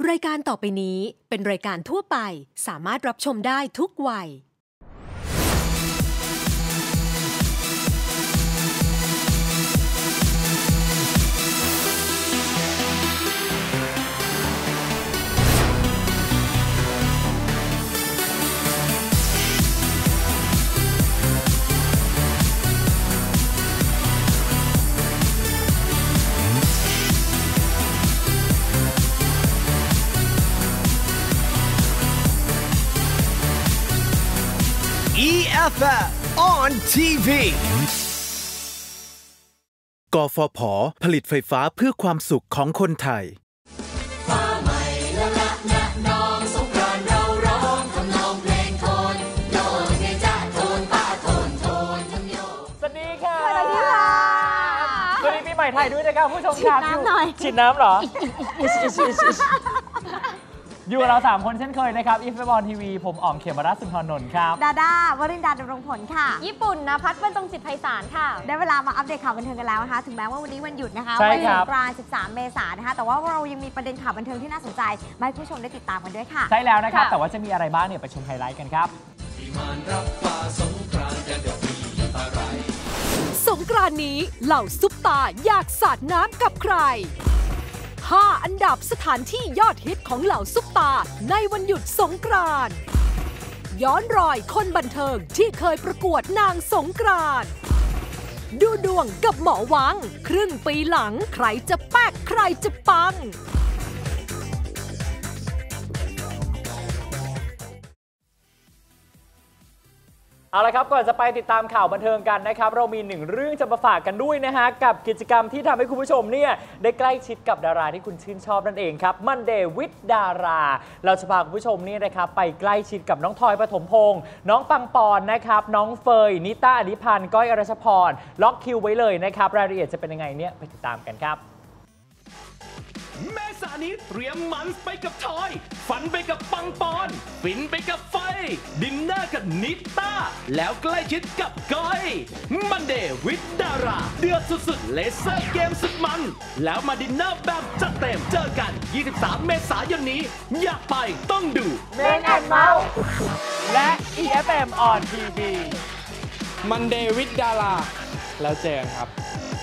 รายการต่อไปนี้เป็นรายการทั่วไปสามารถรับชมได้ทุกวัย EFF on TV กฟผ.ผลิตไฟฟ้าเพื่อความสุขของคนไทยฟ้าใหม่ละละนะน้องสงกรานต์เราร้องทำนองเพลงโทนโยนเงยจ้าโทนป้าโทนโทนทั้งโยนสวัสดีค่ะสวัสดีค่ะสวัสดีปีใหม่ไทยด้วยนะครับผู้ชมครับฉีดน้ำหน่อยฉีดน้ำเหรอ อยู่กับเรา3คนเช่นเคยนะครับอีฟบอลทีวีผมอ๋อมเขมรัตน์สุนทรนนท์ครับดาด้าวรินดาดำรงผลค่ะญี่ปุ่นนะพัฒน์บรรจงจิตไพศาลค่ะได้เวลามาอัปเดตข่าวบันเทิงกันแล้วนะคะถึงแม้ว่าวันนี้วันหยุดนะคะใช่วันคสรับงกรานต์13 เมษายนนะคะแต่ว่าเรายังมีประเด็นข่าวบันเทิงที่น่าสนใจมาให้ผู้ชมได้ติดตามกันด้วยค่ะใช่แล้วนะครับค่ะแต่ว่าจะมีอะไรบ้างเนี่ยไปชมไฮไลท์กันครับสงกรานต์นี้เหล่าซุปตาอยากสาดน้ำกับใคร 5 อันดับสถานที่ยอดฮิตของเหล่าซุปตาในวันหยุดสงกรานต์ย้อนรอยคนบันเทิงที่เคยประกวดนางสงกรานต์ดูดวงกับหมอวังครึ่งปีหลังใครจะแป๊กใครจะปังเอาละครับก่อนจะไปติดตามข่าวบันเทิงกันนะครับเรามี1เรื่องจะมาฝากกันด้วยนะฮะกับกิจกรรมที่ทำให้คุณผู้ชมเนี่ยได้ใกล้ชิดกับดาราที่คุณชื่นชอบนั่นเองครับ Monday with ดาราเราจะพาคุณผู้ชมนี่นะครับไปใกล้ชิดกับน้องทอยปฐมพงษ์น้องปังปอนนะครับน้องเฟยนิต้าอดิพันธ์ก้อยอรัชพรล็อกคิวไว้เลยนะครับรายละเอียดจะเป็นยังไงเนี่ยไปติดตามกันครับเมษายนนี้เตรียมมันไปกับทอยฝันไปกับปังปอนฟินไปกับไฟดินเนอร์กับนิต้าแล้วใกล้ชิดกับก้อยมันเดย์วิดดาราเดือดสุดๆเลเซอร์เกมสุดมันแล้วมาดินเนอร์แบบจัดเต็มเจอกัน23 เมษายนนี้อยากไปต้องดูเมนแอนด์เมาส์และ EFF on TV Monday with ดาราแล้วเจอกันครับ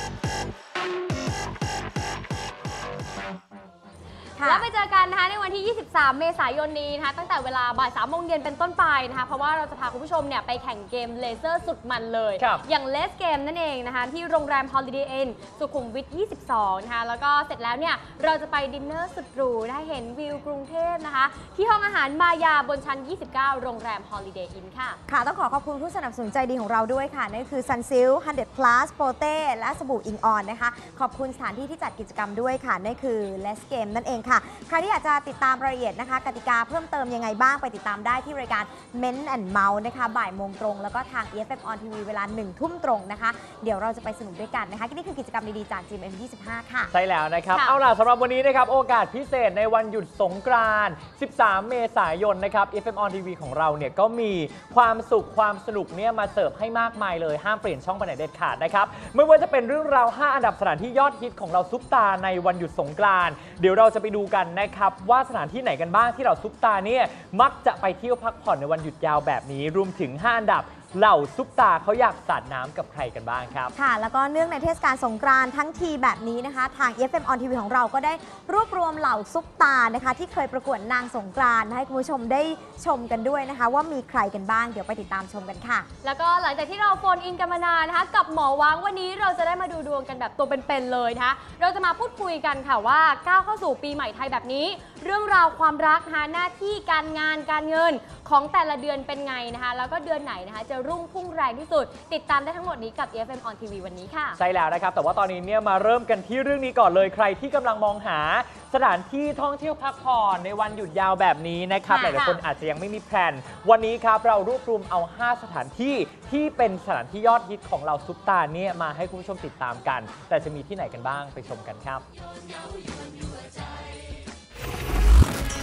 แล้วไปเจอกันนะคะในวันที่ 23 เมษายนนี้นะคะตั้งแต่เวลาบ่าย 3 โมงเย็นเป็นต้นไปนะคะเพราะว่าเราจะพาคุณผู้ชมเนี่ยไปแข่งเกมเลเซอร์สุดมันเลยอย่างเลสเกมนั่นเองนะคะที่โรงแรม Holiday Inn สุขุมวิท 22 นะคะแล้วก็เสร็จแล้วเนี่ยเราจะไปดินเนอร์สุดหรูได้เห็นวิวกรุงเทพนะคะที่ห้องอาหารมายาบนชั้น 29 โรงแรม Holiday Inn ค่ะค่ะต้องขอบคุณผู้สนับสนุนใจดีของเราด้วยค่ะนั่นคือ Sunsilk 100 Plus โปเต้และสบู่อิงออนนะคะขอบคุณสถานที่ที่จัดกิจกรรมด้วยค่ะนั่นคือ Let's Game นั่นเองค่ะใครที่อยากจะติดตามรายละเอียดนะคะกติกาเพิ่มเติมยังไงบ้างไปติดตามได้ที่รายการ Men and Mouse นะคะบ่ายโมงตรงแล้วก็ทาง EFF on TV เวลา 1 ทุ่มตรงนะคะเดี๋ยวเราจะไปสนุกด้วยกันนะคะนี่คือกิจกรรมดีๆจาก GMM25 ค่ะใช่แล้วนะครับเอาล่ะสำหรับวันนี้นะครับโอกาสพิเศษในวันหยุดสงกรานต์13 เมษายนนะครับ EFF on TV ของเราเนี่ยก็มีความสุขความสนุกเนี่ยมาเสิร์ฟให้มากมายเลยห้ามเปลี่ยนช่องไปไหนเด็ดขาดนะครับไม่ว่าจะเป็นเรื่องราว5 อันดับสถานที่ยอดฮิตของเราซุปตาในวันหยุดสงกรานต์เดี๋ยวเราจะไปดูกันนะครับว่าสถานที่ไหนกันบ้างที่เราซุปตาเนี่ยมักจะไปเที่ยวพักผ่อนในวันหยุดยาวแบบนี้รวมถึง5 อันดับเหล่าซุปตาเขาอยากสาดน้ำกับใครกันบ้างครับค่ะแล้วก็เนื่องในเทศกาลสงกรานต์ทั้งทีแบบนี้นะคะทาง EFF on TV ของเราก็ได้รวบรวมเหล่าซุปตานะคะที่เคยประกวดนางสงกรานต์ให้คุณผู้ชมได้ชมกันด้วยนะคะว่ามีใครกันบ้างเดี๋ยวไปติดตามชมกันค่ะแล้วก็หลังจากที่เราโฟนอินกันมานานนะคะกับหมอวังวันนี้เราจะได้มาดูดวงกันแบบตัวเป็นๆเลยนะคะเราจะมาพูดคุยกันค่ะว่าก้าวเข้าสู่ปีใหม่ไทยแบบนี้เรื่องราวความรักนะคะหน้าที่การงานการเงินของแต่ละเดือนเป็นไงนะคะแล้วก็เดือนไหนนะคะจะรุ่งพุ่งแรงที่สุดติดตามได้ทั้งหมดนี้กับ EFF on TV วันนี้ค่ะใช่แล้วนะครับแต่ว่าตอนนี้เนี่ยมาเริ่มกันที่เรื่องนี้ก่อนเลยใครที่กำลังมองหาสถานที่ท่องเที่ยวพักผ่อนในวันหยุดยาวแบบนี้นะครับหลายๆคนอาจจะยังไม่มีแพลนวันนี้ครับเรารวบรวมเอา5 สถานที่ที่เป็นสถานที่ยอดฮิตของเราซุปตาเนี่ยมาให้คุณผู้ชมติดตามกันแต่จะมีที่ไหนกันบ้างไปชมกันครับใน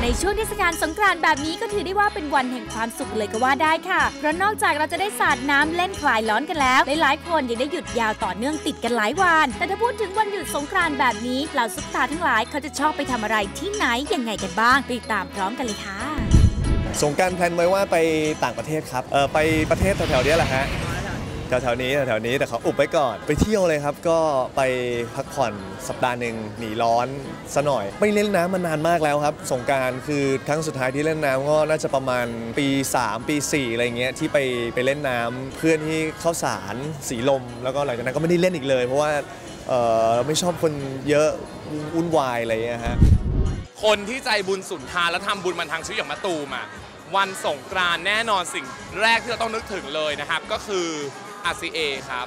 ในช่วงเทศกาลสงกรานต์แบบนี้ก็ถือได้ว่าเป็นวันแห่งความสุขเลยก็ว่าได้ค่ะเพราะนอกจากเราจะได้สาดน้ำเล่นคลายร้อนกันแล้วหลายๆคนยังได้หยุดยาวต่อเนื่องติดกันหลายวันแต่ถ้าพูดถึงวันหยุดสงกรานต์แบบนี้เหล่าซุปตาทั้งหลายเขาจะชอบไปทำอะไรที่ไหนยังไงกันบ้างติดตามพร้อมกันเลยค่ะสงกรานต์แพลนไว้ว่าไปต่างประเทศครับไปประเทศแถวๆนี้แหละฮะแถวๆนี้แต่เขาอุบไว้ก่อนไปเที่ยวเลยครับก็ไปพักผ่อนสัปดาห์หนึ่งหนีร้อนซะหน่อยไม่เล่นน้ำมานานมากแล้วครับสงกรานต์คือครั้งสุดท้ายที่เล่นน้ำก็น่าจะประมาณปี3ปี4อะไรเงี้ยที่ไปเล่นน้ำเพื่อนที่เข้าสารสีลมแล้วก็หลังจากนั้นก็ไม่ได้เล่นอีกเลยเพราะว่าไม่ชอบคนเยอะวุ่นวายอะไรเงี้ยฮะคนที่ใจบุญสุนทานและทำบุญมันทางชีวิตอย่างมะตูมวันสงกรานต์แน่นอนสิ่งแรกที่เราต้องนึกถึงเลยนะครับก็คือ RCA ครับ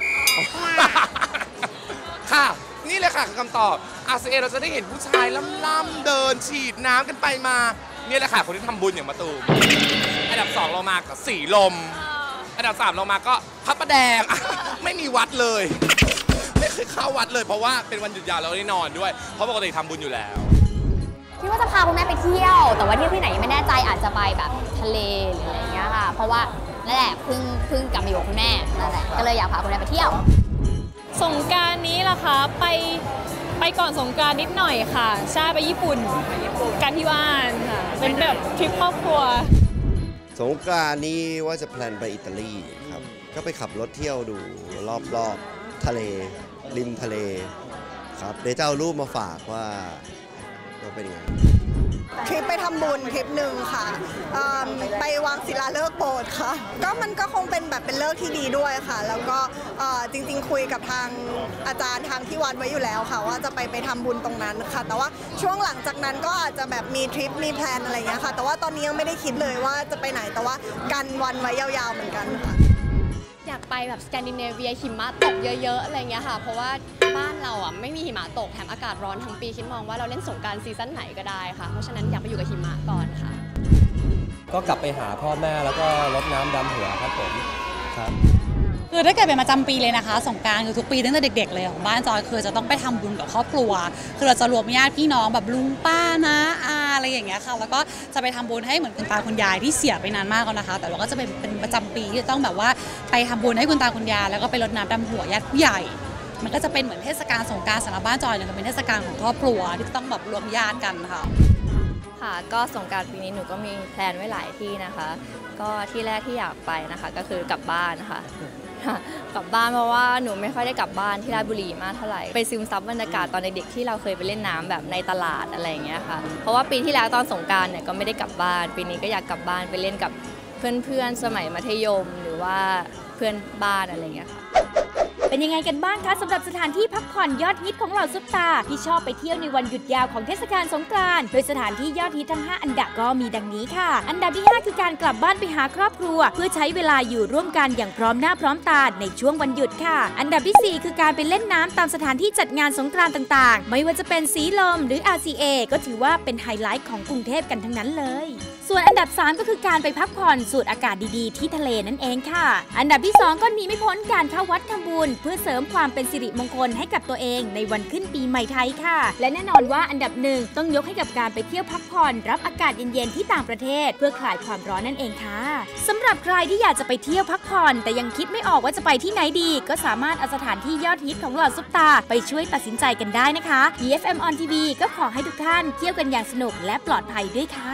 ค่ะนี่เลยค่ะคือคำตอบ RCA เราจะได้เห็นผู้ชายล่ำๆเดินฉีดน้ำกันไปมานี่แหละค่ะคนที่ทำบุญอย่างมะตูมอันดับ2เรามากับสีลมอันดับ3เรามาก็พระประแดง ไม่มีวัดเลยไม่เคยเข้าวัดเลยเพราะว่าเป็นวันหยุดยาวแล้วได้นอนด้วยเพราะปกติทำบุญอยู่แล้วคิดว่าจะพาคุณแม่ไปเที่ยวแต่ว่าเที่ยวที่ไหนยังไม่แน่ใจอาจจะไปแบบทะเลหรืออะไรอย่างเงี้ยค่ะเพราะว่านั่นแหละเพิ่งกลับมาอยู่กับคุณแม่นั่นแหละก็เลยอยากพาคุณแม่ไปเที่ยวสงกรานต์นี้ล่ะคะไปก่อนสงกรานต์นิดหน่อยค่ะใช่ไปญี่ปุ่นกันที่บ้านค่ะเป็นแบบทริปครอบครัวสงกรานต์นี้ว่าจะแพลนไปอิตาลีครับก็ไปขับรถเที่ยวดูรอบทะเลริมทะเลครับเดี๋ยวจะเอารูปมาฝากว่าเป็นยังไงทริปไปทำบุญทริปหนึ่งค่ะไปวางศิลาฤกษ์โบสถ์ค่ะก็มันก็คงเป็นแบบเป็นฤกษ์ที่ดีด้วยค่ะแล้วก็จริงๆคุยกับทางอาจารย์ทางที่วัดไว้อยู่แล้วค่ะว่าจะไปทำบุญตรงนั้นค่ะแต่ว่าช่วงหลังจากนั้นก็อาจจะแบบมีทริปมีแพลนอะไรอย่างเงี้ยค่ะแต่ว่าตอนนี้ยังไม่ได้คิดเลยว่าจะไปไหนแต่ว่ากันวันไว้ยาวๆเหมือนกันค่ะอยากไปแบบสแกนดิเนเวียหิมะตกเยอะๆอะไรเงี้ยค่ะเพราะว่าบ้านเราไม่มีหิมะตกแถมอากาศร้อนทั้งปีคิดมองว่าเราเล่นสงกรานต์ซีซั่นไหนก็ได้ค่ะเพราะฉะนั้นอยากไปอยู่กับหิมะก่อนค่ะก็กลับไปหาพ่อแม่แล้วก็รดน้ำดำหัวครับผมครับคือถ้าเกิดเป็นประจำปีเลยนะคะสงกรานต์คือทุกปีตั้งแต่เด็กๆเลยของบ้านจอยคือจะต้องไปทำบุญกับครอบครัวคือเราจะรวมญาติพี่น้องแบบลุงป้านะอะไรอย่างเงี้ยค่ะแล้วก็จะไปทำบุญให้เหมือนคุณตาคุณยายที่เสียไปนานมากแล้วนะคะแต่เราก็จะเป็นประจำปีที่จะต้องแบบว่าไปทำบุญให้คุณตาคุณยายแล้วก็ไปรดน้ำดำหัวญาติผู้ใหญ่มันก็จะเป็นเหมือนเทศกาลสงกรานต์สำหรับบ้านจอยเนี่ยเป็นเทศกาลของครอบครัวที่ต้องแบบรวมญาติกันค่ะค่ะก็สงกรานต์ปีนี้หนูก็มีแพลนไว้หลายที่นะคะก็ที่แรกที่อยากไปนะคะก็คือกลับบ้านนะคะกลับบ้านเพราะว่าหนูไม่ค่อยได้กลับบ้านที่ราชบุรีมากเท่าไหร่ไปซึมซับบรรยากาศตอนเด็กๆที่เราเคยไปเล่นน้ำแบบในตลาดอะไรอย่างเงี้ยค่ะเพราะว่าปีที่แล้วตอนสงกรานต์เนี่ยก็ไม่ได้กลับบ้านปีนี้ก็อยากกลับบ้านไปเล่นกับเพื่อนๆสมัยมัธยมหรือว่าเพื่อนบ้านอะไรอย่างเงี้ยค่ะเป็นยังไงกันบ้างคะสำหรับสถานที่พักผ่อนยอดฮิตของเหล่าซุปตาที่ชอบไปเที่ยวในวันหยุดยาวของเทศกาลสงกรานต์โดยสถานที่ยอดฮิตทั้ง5อันดับก็มีดังนี้ค่ะอันดับที่5คือการกลับบ้านไปหาครอบครัวเพื่อใช้เวลาอยู่ร่วมกันอย่างพร้อมหน้าพร้อมตาในช่วงวันหยุดค่ะอันดับที่4คือการไปเล่นน้ำตามสถานที่จัดงานสงกรานต์ต่างๆไม่ว่าจะเป็นสีลมหรือ RCA ก็ถือว่าเป็นไฮไลท์ของกรุงเทพกันทั้งนั้นเลยส่วนอันดับ3ก็คือการไปพักผ่อนสูดอากาศดีๆที่ทะเลนั่นเองค่ะอันดับที่2ก็หนีไม่พ้นการเข้าวัดทำบุญเพื่อเสริมความเป็นสิริมงคลให้กับตัวเองในวันขึ้นปีใหม่ไทยค่ะและแน่นอนว่าอันดับ1ต้องยกให้กับการไปเที่ยวพักผ่อนรับอากาศเย็นๆที่ต่างประเทศเพื่อคลายความร้อนนั่นเองค่ะสำหรับใครที่อยากจะไปเที่ยวพักผ่อนแต่ยังคิดไม่ออกว่าจะไปที่ไหนดีก็สามารถเอาสถานที่ยอดฮิตของเหล่าซุปตาไปช่วยตัดสินใจกันได้นะคะ EFM on TV ก็ขอให้ทุกท่านเที่ยวกันอย่างสนุกและปลอดภัยด้วยค่ะ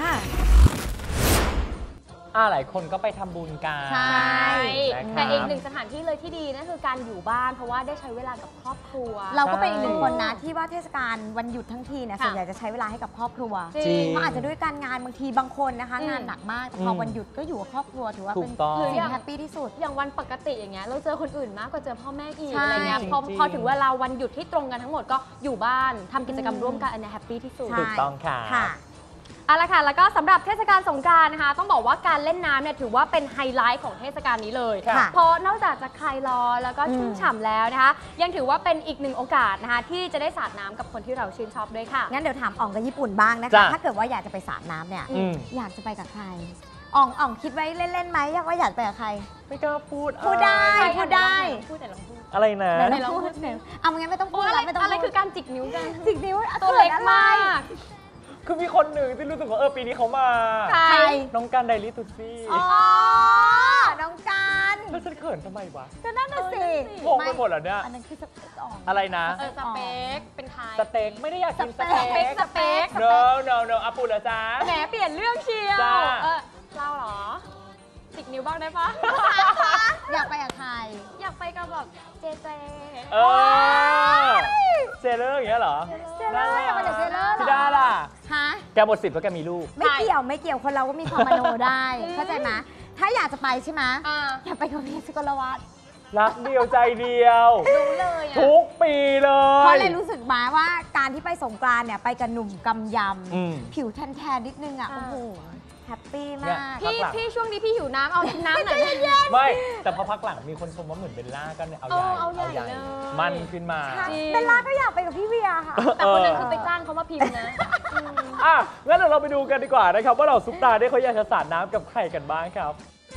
หลายคนก็ไปทำบุญกันใช่แต่อีกหนึ่งสถานที่เลยที่ดีนั่นคือการอยู่บ้านเพราะว่าได้ใช้เวลากับครอบครัวเราก็เป็นอีกหนึ่งคนนะที่ว่าเทศกาลวันหยุดทั้งทีเนี่ยส่วนใหญ่จะใช้เวลาให้กับครอบครัวเพราะอาจจะด้วยการงานบางทีบางคนนะคะงานหนักมากแต่พอวันหยุดก็อยู่กับครอบครัวถือว่าเป็นสิ่งแฮปปี้ที่สุดอย่างวันปกติอย่างเงี้ยเราเจอคนอื่นมากกว่าเจอพ่อแม่อีกอะไรเงี้ยพอถึงเวลาวันหยุดที่ตรงกันทั้งหมดก็อยู่บ้านทำกิจกรรมร่วมกันอันนี้แฮปปี้ที่สุดถูกต้องค่ะเอาละค่ะแล้วก็สำหรับเทศกาลสงกรานต์นะคะต้องบอกว่าการเล่นน้ำเนี่ยถือว่าเป็นไฮไลท์ของเทศกาลนี้เลยเพราะนอกจากจะคลายร้อนแล้วก็ชุ่มฉ่ำแล้วนะคะยังถือว่าเป็นอีกหนึ่งโอกาสนะคะที่จะได้สาดน้ำกับคนที่เราชื่นชอบด้วยค่ะงั้นเดี๋ยวถามอ่องกับญี่ปุ่นบ้างนะคะถ้าเกิดว่าอยากจะไปสาดน้ำเนี่ยอยากจะไปกับใครอ่องคิดไว้เล่นๆไหมว่าอยากไปกับใครไม่กล้าพูดได้พูดได้อะไรนะไหนลองพูดหนึ่งเอางั้นไม่ต้องพูดแล้วไม่ต้องอะไรคือการจิกนิ้วกันจิกนิ้วตัวเล็กมากคือมีคนหนึ่งที่รู้สึกว่าปีนี้เขามาใครน้องการไดรี่ตุซี่อ๋อ น้องการแล้วฉันเขินทำไมวะก็นั่นน่ะสิงงไปหมดเหรอเนี่ยอันนั้นคือสเปคอ่อนอะไรนะสเปคเป็นใครสเต็กไม่ได้อยากกินสเต็กสเปค no อาปูเหรอจ๊ะแหมเปลี่ยนเรื่องเชียวจ้าเราเหรอติดนิ้วบ้างได้ปะอยากไปกับใครอยากไปกับแบบเจเจเลอร์อย่างเงี้ยเหรอเจเลอร์อยากไปกับเจเลอร์เหรอพี่ด้าล่ะฮะแกหมดสิทธิ์เพราะแกมีลูกไม่เกี่ยวคนเราก็มีความมโนได้ เข้าใจไหมถ้าอยากจะไปใช่ไหมอยากไปกับพี่สกลวัฒน์รักเดียวใจเดียวรู้เลยอะทุกปีเลยเพราะเลยรู้สึกมาว่าการที่ไปสงกรานต์เนี่ยไปกับหนุ่มกำยำผิวแทนๆนิดนึงอ่ะ โอ้โห แฮปปี้มากพี่ช่วงนี้พี่หิวน้ำเอาน้ำหน่อยไม่แต่พอพักหลังมีคนชมว่าเหมือนเบลล่าก็เนี่ยเอาใหญ่มันขึ้นมาเบลล่าก็อยากไปกับพี่เวียค่ะแต่คนนั้นคือไปจ้างเขามาพิมพ์นะงั้นเดี๋ยวเราไปดูกันดีกว่านะครับว่าเราซุปตาได้เขาอยากจะสาดน้ำกับใครกันบ้างครับ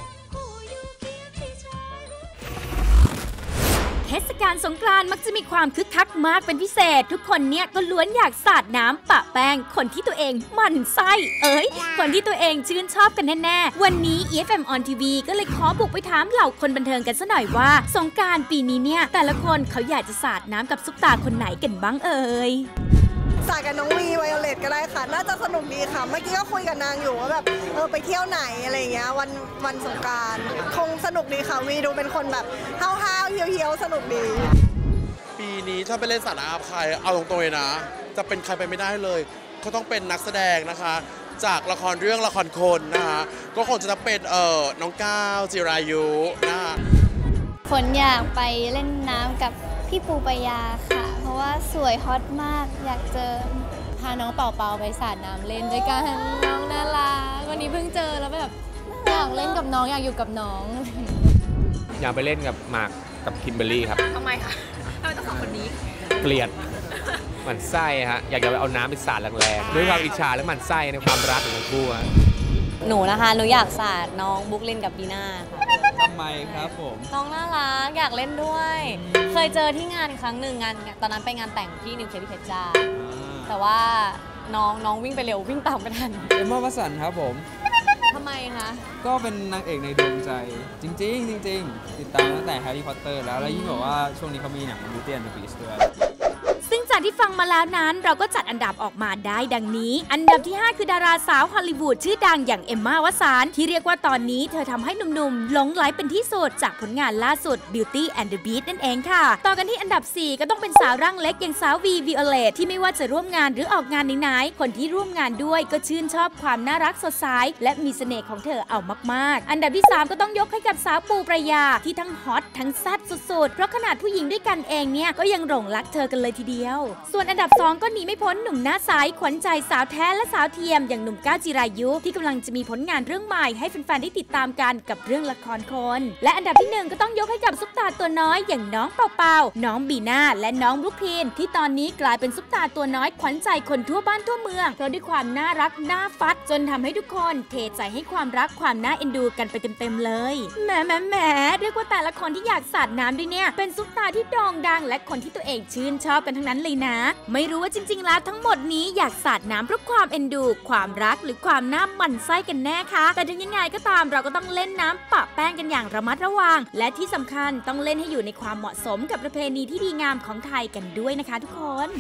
เทศกาลสงกรานต์มักจะมีความคึกคักมากเป็นพิเศษ ทุกคนเนี่ยก็ล้วนอยากสาดน้ำปะแป้งคนที่ตัวเองหมั่นไส้คนที่ตัวเองชื่นชอบกันแน่ๆวันนี้ EFM on TV ก็เลยขอบุกไปถามเหล่าคนบันเทิงกันซะหน่อยว่าสงกรานต์ปีนี้เนี่ยแต่ละคนเขาอยากจะสาดน้ำกับซุปตาคนไหนกันบ้างสาดกับน้องวีไวโอเลตก็ได้ค่ะน่าจะสนุกดีค่ะเมื่อกี้ก็คุยกับนางอยู่ว่าแบบไปเที่ยวไหนอะไรเงี้ยวันสงกรานต์คงสนุกดีค่ะวีดูเป็นคนแบบห้าวๆเฮี้ยวๆสนุกดีปีนี้ถ้าไปเล่นสาดน้ำกับใครเอาตรงๆเลยนะจะเป็นใครไปไม่ได้เลยเขาต้องเป็นนักแสดงนะคะจากละครเรื่องละครคนนะคะก็คงจะต้องเป็นน้องก้าวจิรายุนะคะฝนอยากไปเล่นน้ำกับพี่ปูปายาค่ะเพราะว่าสวยฮอตมากอยากเจอพาน้องเป่าไปสาดน้ำเล่นด้วยกันน้องน่ารักวันนี้เพิ่งเจอแล้วแบบอยากเล่นกับน้องอยากอยู่กับน้องอยากไปเล่นกับหมากกับคิมเบอร์รี่ครับทำไมคะทำไมต้องสองคนนี้เกลียดหมั่นไส้ฮะอยากจะไปเอาน้ำไปสาดแรงๆด้วยความอิจฉาและหมั่นไส้ในความรักของทั้งคู่ฮะหนูนะคะหนูอยากสาดน้องบุ๊กลินกับบีน่าค่ะทำไมครับผมน้องน่ารักอยากเล่นด้วยเคยเจอที่งานครั้งหนึ่งงานตอนนั้นไปงานแต่งที่นิวเคลียร์ที่เพชรจ้าแต่ว่าน้องวิ่งไปเร็ววิ่งตามไม่ทันเอมม่าวัตสันครับผมทำไมคะก็เป็นนางเอกในดวงใจจริงติดตามตั้งแต่แฮร์รี่พอตเตอร์แล้วยิ่งบอกว่าช่วงนี้เขามีหนัง Beauty and the Beast ด้วยซึ่งจากที่ฟังมาแล้วนั้นเราก็จัดอันดับออกมาได้ดังนี้อันดับที่ 5 คือดาราสาวฮอลลีวูดชื่อดังอย่างเอมม่าวัตสันที่เรียกว่าตอนนี้เธอทำให้หนุ่มๆหลงไหลเป็นที่สุดจากผลงานล่าสุด Beauty and the Beast นั่นเองค่ะต่อกันที่อันดับ 4 ก็ต้องเป็นสาวร่างเล็กอย่างสาววีวิโอเลตที่ไม่ว่าจะร่วมงานหรือออกงานไหนๆคนที่ร่วมงานด้วยก็ชื่นชอบความน่ารักสดใสและมีเสน่ห์ของเธอเอามากๆอันดับที่ 3 ก็ต้องยกให้กับสาวปูปรายาที่ทั้งฮอตทั้งแซ่บสุดๆเพราะขนาดผู้หญิงด้วยกันเองเนี่ยก็ยังหลงรักเธอกันเลยทีเดียวส่วนอันดับ 2 ก็หนีไม่พ้นหนุ่มหน้าใสขวัญใจสาวแท้และสาวเทียมอย่างหนุ่มก้าวจิรายุที่กำลังจะมีผลงานเรื่องใหม่ให้แฟนๆได้ติดตามกันกับเรื่องละครคนและอันดับที่ 1 ก็ต้องยกให้กับซุปตาตัวน้อยอย่างน้องเปาน้องบีน่าและน้องบรุคลินที่ตอนนี้กลายเป็นซุปตาตัวน้อยขวัญใจคนทั่วบ้านทั่วเมืองเพราะด้วยความน่ารักน่าฟัดจนทำให้ทุกคนเทใจให้ความรักความน่าเอ็นดูกันไปเต็มๆเลยแหมเรียกว่าแต่ละคนที่อยากสาดน้ำด้วยเนี่ยเป็นซุปตาที่โด่งดังและคนที่ตัวเองชื่นชอบกันทั้งนั้นเลยนะไม่รู้ว่าจริงๆแล้วทั้งหมดนี้อยากสาดน้ำเพราะความเอ็นดูความรักหรือความน่าหมั่นไส้กันแน่คะแต่ถึงยังไงก็ตามเราก็ต้องเล่นน้ำปะแป้งกันอย่างระมัดระวังและที่สำคัญต้องเล่นให้อยู่ในความเหมาะสมกับประเพณีที่ดีงามของไทยกันด้วยนะคะทุกคน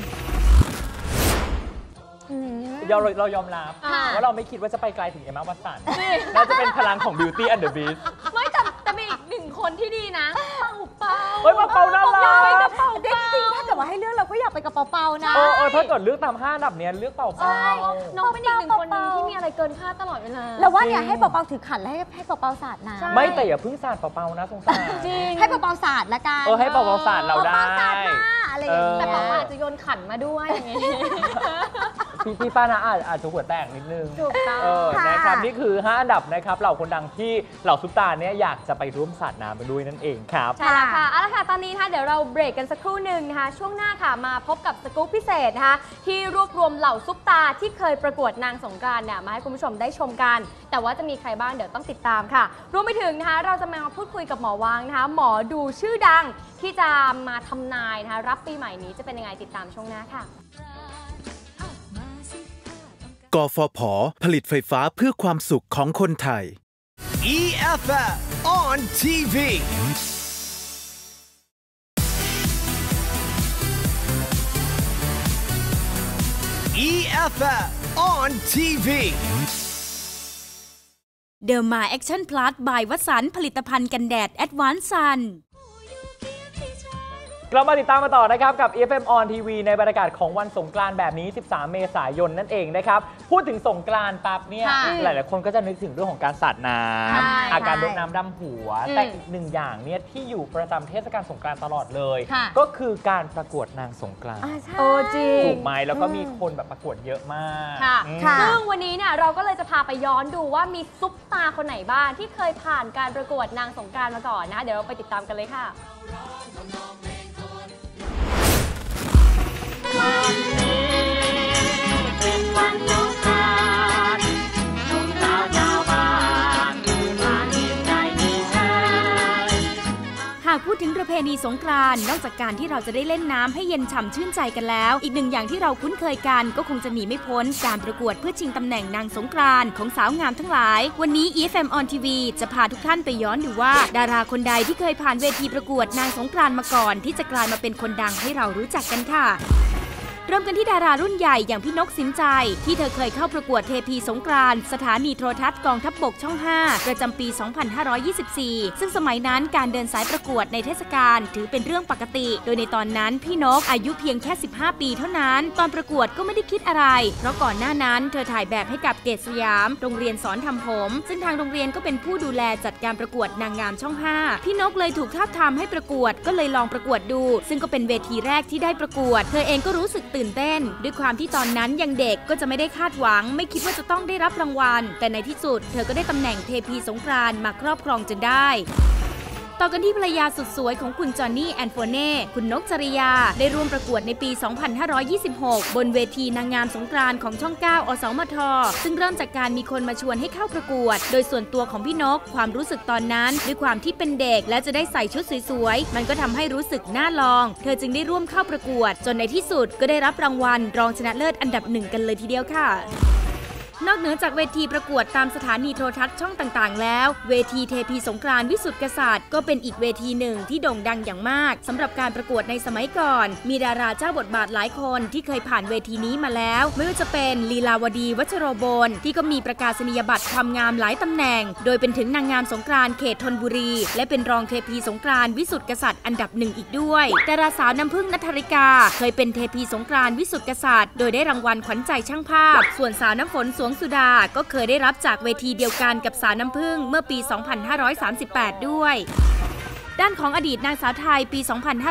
เรายอมรับว่าเราไม่คิดว่าจะไปไกลถึงเอมม่าวัตสันน่าจะเป็นพลังของ Beauty and the Beast ไม่แต่มีอีกหนึ่งคนที่ดีนะเปาเปาน่ารักจริงๆถ้าเกิดว่าให้เลือกเราก็อยากไปกับเปานะถ้าเกิดเลือกตาม5 อันดับเนี้ยเลือกเปาน้องเป็นอีกหนึ่งคนนึงที่มีอะไรเกินคาดตลอดเวลาแล้วว่าเนี่ยให้เปาถือขันแล้วให้เปาสาดน้ำไม่แต่อย่าเพิ่งสาดเปานะสงสารจริงให้เปาสาดละกันให้เปาสาดเราได้อะไรอย่างเงี้ยแต่เปาอาจจะโยนขันมาด้วยอย่างงี้พี่ป้านะอาจจะหัวแตกนิดนึงถูกต้องนะครับนี่คือ5 อันดับนะครับเหล่าคนดังที่เหล่าซุปตาเนี่ยอยากจะไปร่วมสาดน้ำไปด้วยนั่นเองครับใช่แล้วค่ะเอาละค่ะตอนนี้นะคะเดี๋ยวเราเบรกกันสักครู่หนึ่งนะคะช่วงหน้าค่ะมาพบกับสกู๊ปพิเศษนะคะที่รวบรวมเหล่าซุปตาที่เคยประกวดนางสงกรานต์เนี่ยมาให้คุณผู้ชมได้ชมกันแต่ว่าจะมีใครบ้างเดี๋ยวต้องติดตามค่ะรวมไปถึงนะคะเราจะมาพูดคุยกับหมอวังนะคะหมอดูชื่อดังที่จะมาทำนายนะคะรับปีใหม่นี้จะเป็นยังไงติดตามช่วงหน้าค่ะกฟผ.ผลิตไฟฟ้าเพื่อความสุขของคนไทย EFF on TV EFF on TV Derma Action Plus by วัสันต์ผลิตภัณฑ์กันแดด Advanced Sun เรามาติดตามมาต่อนะครับกับ EFM on TV ในบรรยากาศของวันสงกรานต์แบบนี้13 เมษายนนั่นเองนะครับพูดถึงสงกรานต์ปั๊บเนี่ยหลายๆคนก็จะนึกถึงเรื่องของการสาดน้ำอาการรดน้ำดำหัวแต่อีกหนึ่งอย่างเนี่ยที่อยู่ประจำเทศกาลสงกรานต์ตลอดเลยก็คือการประกวดนางสงกรานต์จริงถูกไหมแล้วก็มีคนแบบประกวดเยอะมากซึ่งวันนี้เนี่ยเราก็เลยจะพาไปย้อนดูว่ามีซุปตาคนไหนบ้างที่เคยผ่านการประกวดนางสงกรานต์มาก่อนนะเดี๋ยวเราไปติดตามกันเลยค่ะวันนี้เป็นวันสงกรานต์หนุ่มสาวชาวบ้านมาเห็นได้ดีเถิดหากพูดถึงประเพณีสงกรานต์นอกจากการที่เราจะได้เล่นน้ำให้เย็นฉ่ำชื่นใจกันแล้วอีกหนึ่งอย่างที่เราคุ้นเคยกันก็คงจะหนีไม่พ้นการประกวดเพื่อชิงตำแหน่งนางสงกรานต์ของสาวงามทั้งหลายวันนี้ EFM on TV จะพาทุกท่านไปย้อนดูว่าดาราคนใดที่เคยผ่านเวทีประกวดนางสงกรานต์มาก่อนที่จะกลายมาเป็นคนดังให้เรารู้จักกันค่ะเริ่มกันที่ดารารุ่นใหญ่อย่างพี่นกสินใจที่เธอเคยเข้าประกวดเทพีสงกรานต์สถานีโทรทัศน์กองทัพบกช่อง 5 ประจำปี 2524 ซึ่งสมัยนั้นการเดินสายประกวดในเทศกาลถือเป็นเรื่องปกติโดยในตอนนั้นพี่นกอายุเพียงแค่ 15 ปีเท่านั้นตอนประกวดก็ไม่ได้คิดอะไรเพราะก่อนหน้านั้นเธอถ่ายแบบให้กับเกศสยามโรงเรียนสอนทำผมซึ่งทางโรงเรียนก็เป็นผู้ดูแลจัดการประกวดนางงามช่อง 5 พี่นกเลยถูกทาบทามให้ประกวดก็เลยลองประกวดดูซึ่งก็เป็นเวทีแรกที่ได้ประกวดเธอเองก็รู้สึกตื่นเต้นด้วยความที่ตอนนั้นยังเด็กก็จะไม่ได้คาดหวังไม่คิดว่าจะต้องได้รับรางวัลแต่ในที่สุดเธอก็ได้ตำแหน่งเทพีสงกรานต์มาครอบครองจนได้ต่อกันที่ภรรยาสุดสวยของคุณจอห์นนี่แอนโฟเน่คุณนกจริยาได้ร่วมประกวดในปี 2526 บนเวทีนางงามสงกรานต์ของช่อง 9 อสมทซึ่งเริ่มจากการมีคนมาชวนให้เข้าประกวดโดยส่วนตัวของพี่นกความรู้สึกตอนนั้นด้วยความที่เป็นเด็กและจะได้ใส่ชุดสวยๆมันก็ทำให้รู้สึกน่าลองเธอจึงได้ร่วมเข้าประกวดจนในที่สุดก็ได้รับรางวัลรองชนะเลิศอันดับ 1 กันเลยทีเดียวค่ะนอกเหนือจากเวทีประกวดตามสถานีโทรทัศน์ช่องต่างๆแล้วเวทีเทพีสงกรานต์วิสุทธิกษัตริย์ก็เป็นอีกเวทีหนึ่งที่โด่งดังอย่างมากสำหรับการประกวดในสมัยก่อนมีดาราเจ้าบทบาทหลายคนที่เคยผ่านเวทีนี้มาแล้วไม่ว่าจะเป็นลีลาวดีวัชโรบลที่ก็มีประกาศนียบัตรความงามหลายตำแหน่งโดยเป็นถึงนางงามสงกรานต์เขตธนบุรีและเป็นรองเทพีสงกรานต์วิสุทธิกษัตริย์อันดับ 1อีกด้วยดาราสาวน้ำพึ่งณัฐริกาเคยเป็นเทพีสงกรานต์วิสุทธิกษัตริย์โดยได้รางวัลขวัญใจช่างภาพส่วนสาวน้ำฝนสวงสุดาก็เคยได้รับจากเวทีเดียวกันกับสาวน้ำผึ้งเมื่อปี 2538 ด้วยด้านของอดีตนางสาวไทยปี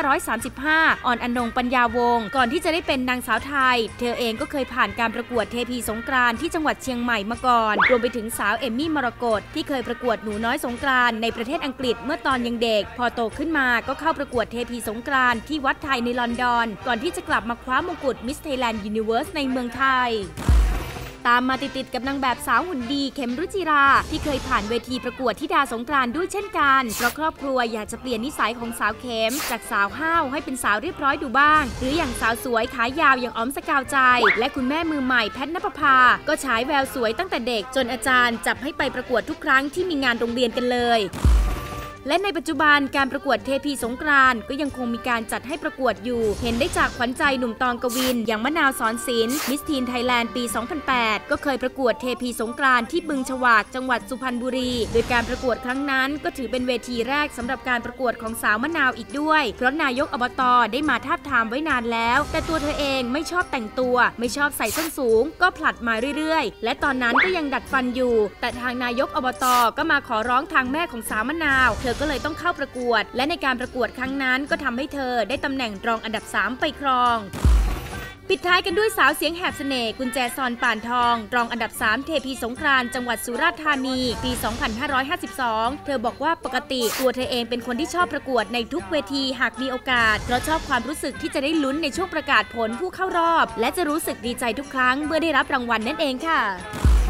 2535 อ่อนอนงปัญญาวงศ์ก่อนที่จะได้เป็นนางสาวไทยเธอเองก็เคยผ่านการประกวดเทพีสงกรานต์ที่จังหวัดเชียงใหม่มาก่อนรวมไปถึงสาวเอมมี่มรกตที่เคยประกวดหนูน้อยสงกรานต์ในประเทศอังกฤษเมื่อตอนยังเด็กพอโตขึ้นมาก็เข้าประกวดเทพีสงกรานต์ที่วัดไทยในลอนดอนก่อนที่จะกลับมาคว้ามงกุฎมิสไทยแลนด์ยูนิเวิร์สในเมืองไทยตามมาติดๆกับนางแบบสาวหุ่นดีเข็มรุจิราที่เคยผ่านเวทีประกวดธิดาสงกรานต์ด้วยเช่นกันเพราะครอบครัวอยากจะเปลี่ยนนิสัยของสาวเข็มจากสาวห้าวให้เป็นสาวเรียบร้อยดูบ้างหรืออย่างสาวสวยขายาวอย่างอ๋อมสกาวใจและคุณแม่มือใหม่แพทณปภาก็ฉายแววสวยตั้งแต่เด็กจนอาจารย์จับให้ไปประกวดทุกครั้งที่มีงานโรงเรียนกันเลยและในปัจจุบันการประกวดเทพีสงกรานต์ก็ยังคงมีการจัดให้ประกวดอยู่เห็นได้จากขวัญใจหนุ่มตองกวินอย่างมะนาวสอนศิลป์มิสทีนไทยแลนด์ปี 2008 ก็เคยประกวดเทพีสงกรานต์ที่บึงฉวากจังหวัดสุพรรณบุรีโดยการประกวดครั้งนั้นก็ถือเป็นเวทีแรกสำหรับการประกวดของสาวมะนาวอีกด้วยเพราะนายกอบต.ได้มาทาบทามไว้นานแล้วแต่ตัวเธอเองไม่ชอบแต่งตัวไม่ชอบใส่ส้นสูงก็ผลัดมาเรื่อยๆและตอนนั้นก็ยังดัดฟันอยู่แต่ทางนายกอบต.ก็มาขอร้องทางแม่ของสาวมะนาวเธอก็เลยต้องเข้าประกวดและในการประกวดครั้งนั้นก็ทำให้เธอได้ตำแหน่งรองอันดับ 3 ไปครองปิดท้ายกันด้วยสาวเสียงแหบเสน่ห์กุญแจซอนป่านทองรองอันดับ 3 เทพีสงกรานต์จังหวัดสุราษฎร์ธานีปี 2552 เธอบอกว่าปกติตัวเธอเองเป็นคนที่ชอบประกวดในทุกเวทีหากมีโอกาสเพราะชอบความรู้สึกที่จะได้ลุ้นในช่วงประกาศผลผู้เข้ารอบและจะรู้สึกดีใจทุกครั้งเมื่อได้รับรางวัลนั่นเองค่ะ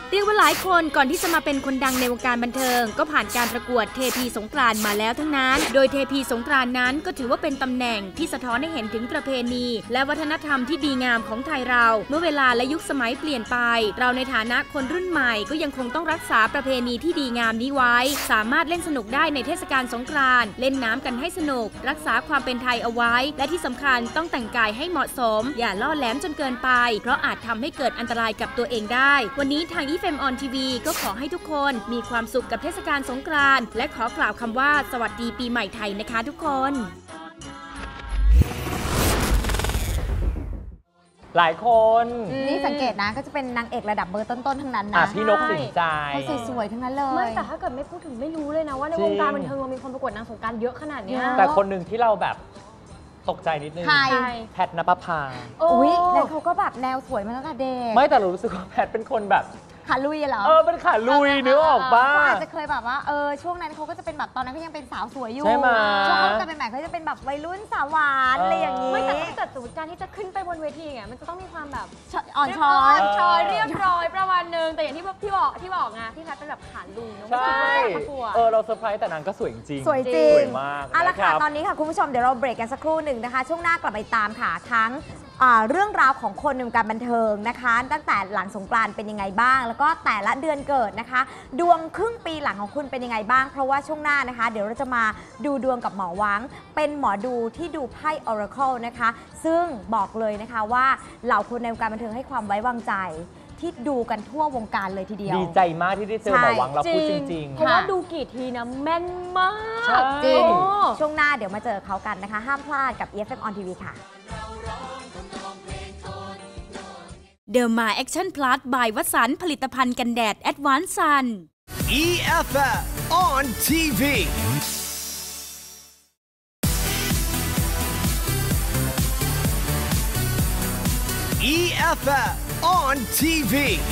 เรียกว่าหลายคนก่อนที่จะมาเป็นคนดังในวงการบันเทิงก็ผ่านการประกวดเทพีสงกรานต์มาแล้วทั้งนั้นโดยเทพีสงกรานต์นั้นก็ถือว่าเป็นตำแหน่งที่สะท้อนให้เห็นถึงประเพณีและวัฒนธรรมที่ดีงามของไทยเราเมื่อเวลาและยุคสมัยเปลี่ยนไปเราในฐานะคนรุ่นใหม่ก็ยังคงต้องรักษาประเพณีที่ดีงามนี้ไว้สามารถเล่นสนุกได้ในเทศกาลสงกรานต์เล่นน้ำกันให้สนุกรักษาความเป็นไทยเอาไว้และที่สำคัญต้องแต่งกายให้เหมาะสมอย่าล่อแหลมจนเกินไปเพราะอาจทำให้เกิดอันตรายกับตัวเองได้วันนี้ทาง FM on TV ก็ขอให้ทุกคนมีความสุขกับเทศกาลสงกรานต์และขอกล่าวคำว่าสวัสดีปีใหม่ไทยนะคะทุกคนหลายคนนี่สังเกตนะก็จะเป็นนางเอกระดับเบอร์ต้นๆทั้งนั้นนะพี่นกสินใจเขาสวยๆทั้งนั้นเลยไม่แต่ถ้าเกิดไม่พูดถึงไม่รู้เลยนะว่าในวงการบันเทิงเรามีคนประกวดนางสงกรานต์เยอะขนาดนี้แต่คนหนึ่งที่เราแบบตกใจนิดนึงแพทณปภาอุ้ยแล้วเขาก็แบบแนวสวยมาตั้งแต่เด็กไม่แต่รู้สึกว่าแพทเป็นคนแบบขาลุยเหรอเป็นขาลุยนึกออกบ้างอาจจะเคยแบบว่าช่วงนั้นเขาก็จะเป็นแบบตอนนั้นก็ยังเป็นสาวสวยอยู่ใช่ไหมช่วงเขาจะเป็นแบบเขาจะเป็นแบบวัยรุ่นสาวหวานอะไรอย่างนี้ไม่แต่ถ้าเกิดสมมติการที่จะขึ้นไปบนเวทีไงมันจะต้องมีความแบบอ่อนช้อยเรียบร้อยประมาณนึงแต่อย่างที่พี่บอกไงพี่แพทเป็นแบบขาลุยนะไม่คิดว่าจะประกวดเราเซอร์ไพรส์แต่นางก็สวยจริงสวยจริงสวยมากเอาละค่ะตอนนี้ค่ะคุณผู้ชมเดี๋ยวเราเบรกกันสักครู่หนึ่งนะคะช่วงหน้ากลับไปตามค่ะทั้งเรื่องราวของคนในวงการบันเทิงนะคะตั้งแต่หลังสงกรานต์เป็นยังไงบ้างแล้วก็แต่ละเดือนเกิดนะคะดวงครึ่งปีหลังของคุณเป็นยังไงบ้างเพราะว่าช่วงหน้านะคะเดี๋ยวเราจะมาดูดวงกับหมอวังเป็นหมอดูที่ดูไพ่ Oracle นะคะซึ่งบอกเลยนะคะว่าเหล่าคนในวงการบันเทิงให้ความไว้วางใจที่ดูกันทั่ววงการเลยทีเดียวดีใจมากที่ได้เจอหมอวังเราพูดจริงๆเพราะว่าดูกี่ทีนะแม่นมากจริงช่วงหน้าเดี๋ยวมาเจอเขากันนะคะห้ามพลาดกับ EFM on TV ค่ะ Derma Action Plus by วสันต์ผลิตภัณฑ์กันแดด Advanced Sun EFF on TV EFF on TV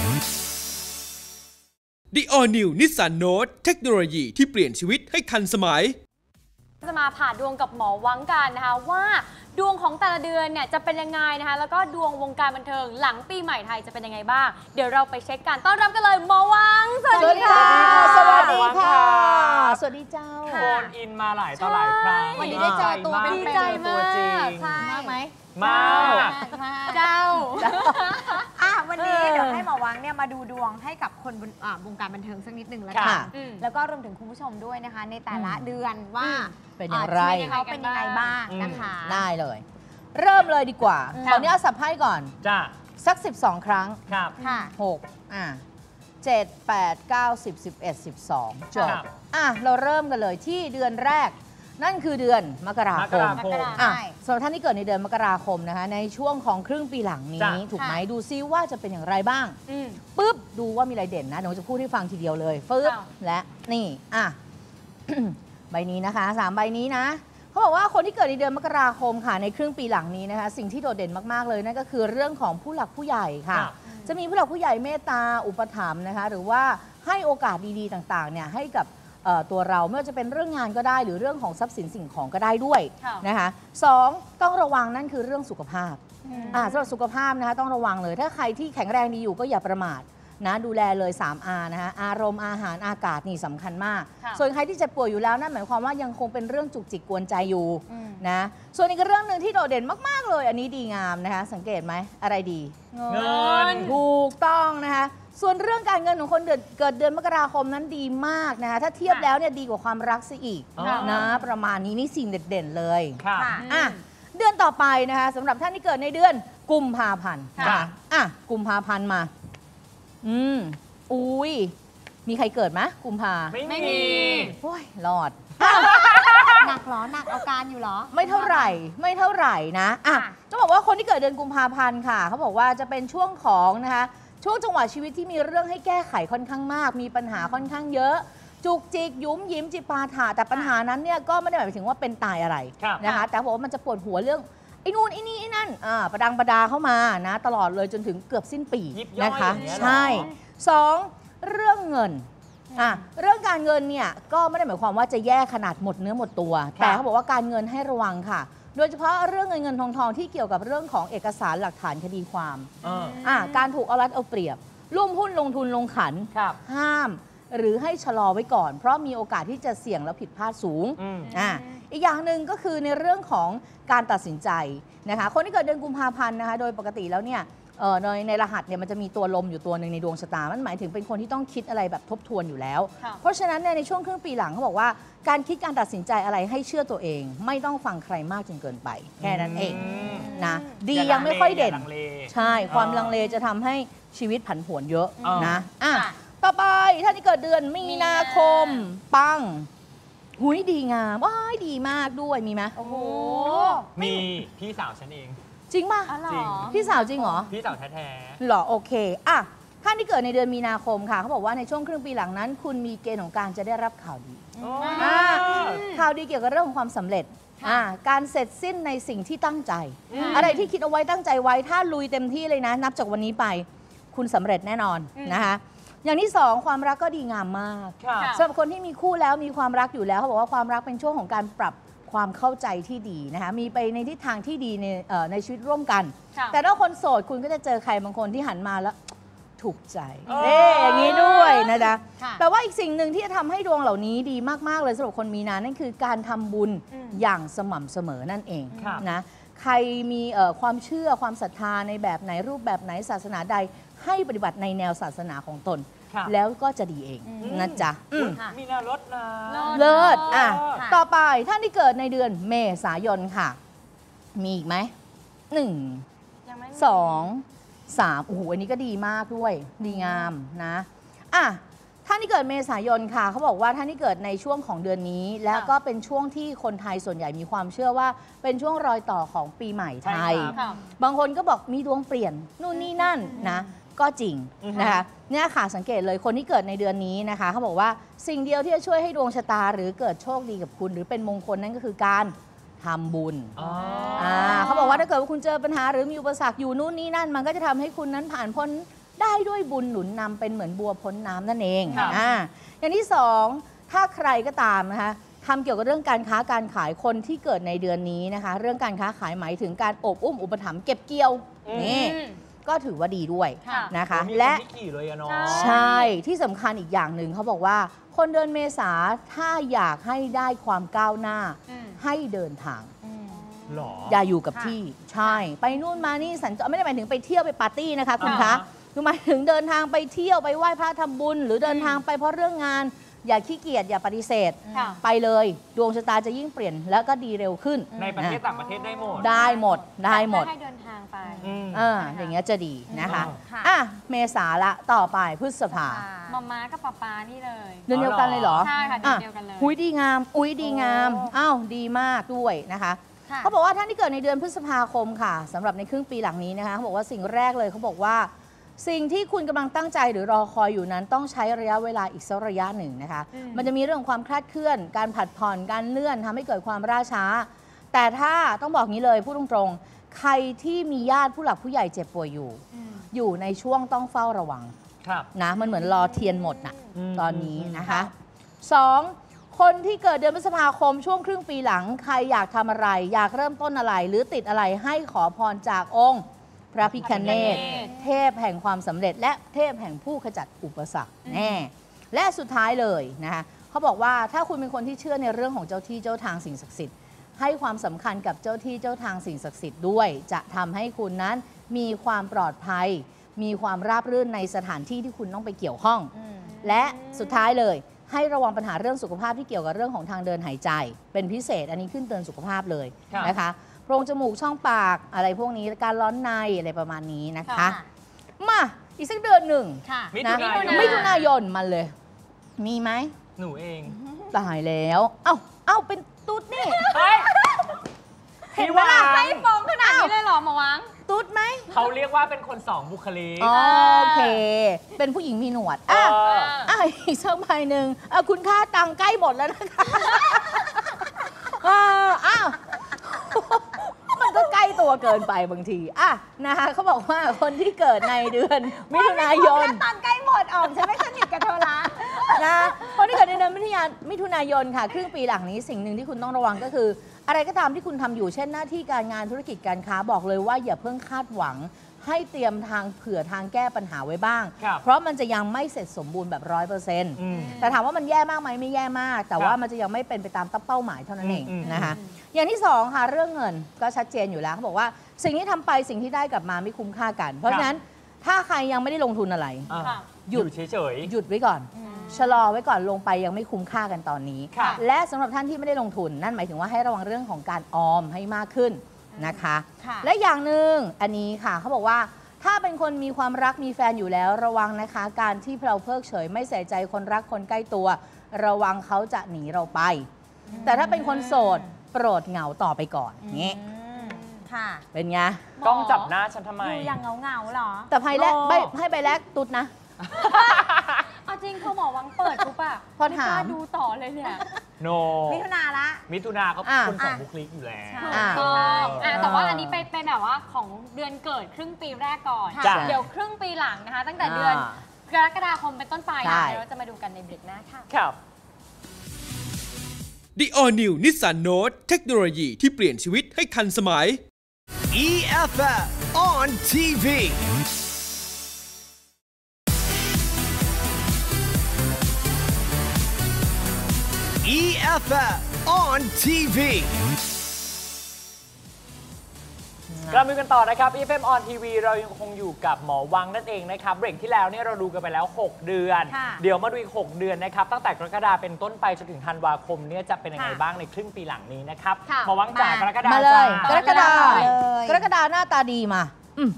The All New Nissan Note เทคโนโลยีที่เปลี่ยนชีวิตให้ทันสมัยจะมาผ่าดวงกับหมอวังกันนะคะว่าดวงของแต่ละเดือนเนี่ยจะเป็นยังไงนะคะแล้วก็ดวงวงการบันเทิงหลังปีใหม่ไทยจะเป็นยังไงบ้างเดี๋ยวเราไปเช็คกันต้อนรับกันเลยหมอวังสวัสดีค่ะสวัสดีค่ะสวัสดีเจ้าโฟนอินมาหลายต่อหลายครั้งวันนี้ได้เจอตัวเป็นใจมากใช่มากไหมมากเจ้าวันนี้เดี๋ยวให้หมอวังเนี่ยมาดูดวงให้กับคนวงการบันเทิงสักนิดหนึ่งแล้วกันแล้วก็รวมถึงคุณผู้ชมด้วยนะคะในแต่ละเดือนว่าเป็นอย่างไรเขาเป็นยังไงบ้างนะคะได้เลยเริ่มเลยดีกว่าขออนุญาตสับไพ่ก่อนจ้าสัก12ครั้งครับ 6 7 8 9 10 11 12จบเราเริ่มกันเลยที่เดือนแรกนั่นคือเดือนมกราคมสำหรับท่านที่เกิดในเดือนมกราคมนะคะในช่วงของครึ่งปีหลังนี้ถูกไหมดูซิว่าจะเป็นอย่างไรบ้างปึ๊บดูว่ามีอะไรเด่นนะเดี๋ยวจะพูดให้ฟังทีเดียวเลยปึ๊บและนี่ใบนี้นะคะ3ใบนี้นะเขาบอกว่าคนที่เกิดในเดือนมกราคมค่ะในครึ่งปีหลังนี้นะคะสิ่งที่โดดเด่นมากๆเลยนั่นก็คือเรื่องของผู้หลักผู้ใหญ่ค่ะจะมีผู้หลักผู้ใหญ่เมตตาอุปถัมภ์นะคะหรือว่าให้โอกาสดีๆต่างๆเนี่ยให้กับตัวเราไม่ว่าจะเป็นเรื่องงานก็ได้หรือเรื่องของทรัพย์สินสิ่งของก็ได้ด้วยนะคะ2ต้องระวังนั่นคือเรื่องสุขภาพสำหรับสุขภาพนะคะต้องระวังเลยถ้าใครที่แข็งแรงดีอยู่ก็อย่าประมาทนะดูแลเลย 3R นะคะอารมณ์อาหารอากาศนี่สำคัญมากส่วนใครที่เจ็บป่วยอยู่แล้วนั่นหมายความว่ายังคงเป็นเรื่องจุกจิกกวนใจอยู่นะส่วนอีกเรื่องหนึ่งที่โดดเด่นมากๆเลยอันนี้ดีงามนะคะสังเกตไหมอะไรดีเงินถูกต้องนะคะส่วนเรื่องการเงินของคนเกิดเดือนมกราคมนั้นดีมากนะคะถ้าเทียบแล้วเนี่ยดีกว่าความรักซะอีกนะประมาณนี้นี่สิ่งเด่นๆเลยเดือนต่อไปนะคะสำหรับท่านที่เกิดในเดือนกุมภาพันธ์กุมภาพันธ์มาอุ้ยมีใครเกิดไหมกุมภาไม่มีโอ้ยรอดหนักหรอหนักอาการอยู่หรอไม่เท่าไหร่นะจะบอกว่าคนที่เกิดเดือนกุมภาพันธ์ค่ะเขาบอกว่าจะเป็นช่วงของนะคะช่วงจังหวะชีวิตที่มีเรื่องให้แก้ไขค่อนข้างมากมีปัญหาค่อนข้างเยอะจุกจิกยุ่มยิ้มจิปาถะแต่ปัญหานั้นเนี่ยก็ไม่ได้หมายถึงว่าเป็นตายอะไรนะคะแต่บอกว่ามันจะปวดหัวเรื่องไอ้นู่นไอ้นี่ไอ้นั่นประดังประดาเข้ามานะตลอดเลยจนถึงเกือบสิ้นปีนะคะใช่2เรื่องเงินเรื่องการเงินเนี่ยก็ไม่ได้หมายความว่าจะแย่ขนาดหมดเนื้อหมดตัวแต่เขาบอกว่าการเงินให้ระวังค่ะโดยเฉพาะเรื่องเงินทองที่เกี่ยวกับเรื่องของเอกสารหลักฐานคดีความการถูกเอารัดเอาเปรียบร่วมหุ้นลงทุนลงขันห้ามหรือให้ชะลอไว้ก่อนเพราะมีโอกาสที่จะเสี่ยงและผิดพลาดสูงอีกอย่างหนึ่งก็คือในเรื่องของการตัดสินใจนะคะคนที่เกิดเดือนกุมภาพันธ์นะคะโดยปกติแล้วเนี่ยในรหัสเนี่ยมันจะมีตัวลมอยู่ตัวหนึ่งในดวงชะตามันหมายถึงเป็นคนที่ต้องคิดอะไรแบบทบทวนอยู่แล้วเพราะฉะนั้นในช่วงครึ่งปีหลังเขาบอกว่าการคิดการตัดสินใจอะไรให้เชื่อตัวเองไม่ต้องฟังใครมากจนเกินไปแค่นั้นเองนะดียังไม่ค่อยเด่นใช่ความลังเลจะทำให้ชีวิตผันผวนเยอะนะต่อไปท่านที่เกิดเดือนมีนาคมปังหุยดีงามว้ายดีมากด้วยมีไหมโอ้โหมีพี่สาวฉันเองจริงป่ะจริงพี่สาวจริงเหรอพี่สาวแท้ๆหรอโอเคท่านที่เกิดในเดือนมีนาคมค่ะเขาบอกว่าในช่วงครึ่งปีหลังนั้นคุณมีเกณฑ์ของการจะได้รับข่าวดีข่าวดีเกี่ยวกับเรื่องของความสำเร็จการเสร็จสิ้นในสิ่งที่ตั้งใจอะไรที่คิดเอาไว้ตั้งใจไว้ถ้าลุยเต็มที่เลยนะนับจากวันนี้ไปคุณสำเร็จแน่นอนนะคะอย่างที่2ความรักก็ดีงามมากสำหรับคนที่มีคู่แล้วมีความรักอยู่แล้วเขาบอกว่าความรักเป็นช่วงของการปรับความเข้าใจที่ดีนะคะมีไปในทิศทางที่ดีในชีวิตร่วมกันแต่ถ้าคนโสดคุณก็จะเจอใครบางคนที่หันมาแล้วถูกใจอย่างนี้ด้วยนะจ๊ะแต่ว่าอีกสิ่งหนึ่งที่จะทำให้ดวงเหล่านี้ดีมากๆเลยสำหรับคนมีนานั่นคือการทำบุญอย่างสม่ำเสมอนั่นเองนะใครมีความเชื่อความศรัทธาในแบบไหนรูปแบบไหนศาสนาใดให้ปฏิบัติในแนวศาสนาของตนแล้วก็จะดีเองนะจ๊ะมีนาลดนะเลิศต่อไปท่านที่เกิดในเดือนเมษายนค่ะมีอีกไหม1 2 3โอ้โหอันนี้ก็ดีมากด้วยดีงามนะท่านที่เกิดเมษายนค่ะเขาบอกว่าท่านที่เกิดในช่วงของเดือนนี้แล้วก็เป็นช่วงที่คนไทยส่วนใหญ่มีความเชื่อว่าเป็นช่วงรอยต่อของปีใหม่ไทยบางคนก็บอกมีดวงเปลี่ยนนู่นนี่นั่นนะก็จริงนะคะเนี่ยค่ะสังเกตเลยคนที่เกิดในเดือนนี้นะคะเขาบอกว่าสิ่งเดียวที่จะช่วยให้ดวงชะตาหรือเกิดโชคดีกับคุณหรือเป็นมงคลนั่นก็คือการทำบุญเขาบอกว่าถ้าเกิดว่าคุณเจอปัญหาหรือมีอุปสรรคอยู่นู่นนี่นั่นมันก็จะทำให้คุณนั้นผ่านพ้นได้ด้วยบุญหนุนนำเป็นเหมือนบัวพ้นน้ำนั่นเองอย่างที่2ถ้าใครก็ตามนะคะทำเกี่ยวกับเรื่องการค้าการขายคนที่เกิดในเดือนนี้นะคะเรื่องการค้าขายหมายถึงการอบอุ้มอุปถัมภ์เก็บเกี่ยวนี่ก็ถือว่าดีด้วยนะคะและใช่ที่สำคัญอีกอย่างหนึ่งเขาบอกว่าคนเดือนเมษาถ้าอยากให้ได้ความก้าวหน้าให้เดินทางอย่าอยู่กับที่ใช่ไปนู่นมานี่สัญจรไม่ได้หมายถึงไปเที่ยวไปปาร์ตี้นะคะคุณคะคือหมายถึงเดินทางไปเที่ยวไปไหว้พระทำบุญหรือเดินทางไปเพราะเรื่องงานอย่าขี้เกียจอย่าปฏิเสธไปเลยดวงชะตาจะยิ่งเปลี่ยนแล้วก็ดีเร็วขึ้นในประเทศต่างประเทศได้หมดได้หมดให้เดินทางไปอย่างเงี้ยจะดีนะคะเมษาละต่อไปพฤษภาม้ากับป๊านี่เลยเดือนเดียวกันเลยเหรอใช่ค่ะเดือนเดียวกันเลยหุยดีงามอุ้ยดีงามดีมากด้วยนะคะเขาบอกว่าท่านที่เกิดในเดือนพฤษภาคมค่ะสำหรับในครึ่งปีหลังนี้นะคะเขาบอกว่าสิ่งแรกเลยเขาบอกว่าสิ่งที่คุณกำลังตั้งใจหรือรอคอยอยู่นั้นต้องใช้ระยะเวลาอีกสักระยะหนึ่งนะคะมันจะมีเรื่องความคลาดเคลื่อนการผัดผ่อนการเลื่อนทำให้เกิดความล่าช้าแต่ถ้าต้องบอกงี้เลยพูดตรงๆใครที่มีญาติผู้หลักผู้ใหญ่เจ็บป่วยอยู่ในช่วงต้องเฝ้าระวังนะมันเหมือนรอเทียนหมดนะตอนนี้นะคะ2คนที่เกิดเดือนพฤษภาคมช่วงครึ่งปีหลังใครอยากทำอะไรอยากเริ่มต้นอะไรหรือติดอะไรให้ขอพรจากองค์พระพิฆเนศเทพแห่งความสำเร็จและเทพแห่งผู้ขจัดอุปสรรคแน่และสุดท้ายเลยนะคะเขาบอกว่าถ้าคุณเป็นคนที่เชื่อในเรื่องของเจ้าที่เจ้าทางสิ่งศักดิ์สิทธิ์ให้ความสำคัญกับเจ้าที่เจ้าทางสิ่งศักดิ์สิทธิ์ด้วยจะทำให้คุณนั้นมีความปลอดภัยมีความราบรื่นในสถานที่ที่คุณต้องไปเกี่ยวข้องและสุดท้ายเลยให้ระวังปัญหาเรื่องสุขภาพที่เกี่ยวกับเรื่องของทางเดินหายใจเป็นพิเศษอันนี้ขึ้นเตือนสุขภาพเลยนะคะโพรงจมูกช่องปากอะไรพวกนี้การร้อนในอะไรประมาณนี้นะคะมาอีกสักเดือนหนึ่งนะมิถุนายนมันเลยมีไหมหนูเองตายแล้วเอ้าเป็นตุ๊ดนี่เห็นว่าให้ฟองขนาดนี้เลยเหรอหมอวังตุ๊ดไหมเขาเรียกว่าเป็นคนสองบุคลิกโอเคเป็นผู้หญิงมีหนวดอีกสักใบหนึ่งคุณค่าตังใกล้หมดแล้วนะคะมันก็ใกล้ตัวเกินไปบางทีนะคะเขาบอกว่าคนที่เกิดในเดือนมิถุนายนตังใกล้หมดออกฉันไม่สนิทกับเธอละนะคนที่เกิดในเดือนมิถุนายนค่ะครึ่งปีหลังนี้สิ่งหนึ่งที่คุณต้องระวังก็คืออะไรก็ตามที่คุณทำอยู่เช่นหน้าที่การงานธุรกิจการค้าบอกเลยว่าอย่าเพิ่งคาดหวังให้เตรียมทางเผื่อทางแก้ปัญหาไว้บ้าง เพราะมันจะยังไม่เสร็จสมบูรณ์แบบ100%แต่ถามว่ามันแย่มากไหมไม่แย่มาก แต่ว่ามันจะยังไม่เป็นไปตามเป้าหมายเท่านั้นเองนะคะอย่างที่2ค่ะเรื่องเงินก็ชัดเจนอยู่แล้วเขาบอกว่าสิ่งที่ทำไปสิ่งที่ได้กลับมาไม่คุ้มค่ากันเพราะฉะนั้นถ้าใครยังไม่ได้ลงทุนอะไรหยุดเฉยๆหยุดไว้ก่อนชะลอไว้ก่อนลงไปยังไม่คุ้มค่ากันตอนนี้และสำหรับท่านที่ไม่ได้ลงทุนนั่นหมายถึงว่าให้ระวังเรื่องของการออมให้มากขึ้นนะคะและอย่างหนึ่งอันนี้ค่ะเขาบอกว่าถ้าเป็นคนมีความรักมีแฟนอยู่แล้วระวังนะคะการที่เราเพิกเฉยไม่ใส่ใจคนรักคนใกล้ตัวระวังเขาจะหนีเราไปแต่ถ้าเป็นคนโสดโปรดเหงาต่อไปก่อนงี้ค่ะเป็นไงกล้องจับหน้าฉันทำไมอยู่อย่างเงาหรอแต่ให้ใบแรกตุ๊ดนะเอาจริงพอหมอวังเปิดปุ๊บอะพอถามดูต่อเลยเนี่ยโนมิถุนาละมิถุนาก็คนสองบุคลิกอยู่แล้วแต่ว่าอันนี้เป็นแบบว่าของเดือนเกิดครึ่งปีแรกก่อนเดี๋ยวครึ่งปีหลังนะคะตั้งแต่เดือนกรกฎาคมเป็นต้นไปเดี๋ยวเราจะมาดูกันในเบรกหน้าค่ะครับ The All New Nissan Note เทคโนโลยีที่เปลี่ยนชีวิตให้ทันสมัย EFF on TV EFF on TV กลับมากันต่อนะครับ EFF on TV เรายังคงอยู่กับหมอวังนั่นเองนะครับเบรกที่แล้วเนี่ยเราดูกันไปแล้ว6เดือนเดี๋ยวมาดูอีก6เดือนนะครับตั้งแต่กรกฎาคมเป็นต้นไปจนถึงธันวาคมเนี่ยจะเป็นยังไงบ้างในครึ่งปีหลังนี้นะครับหมอวังจากกรกฎาคมมาเลยกรกฎาหน้าตาดีมา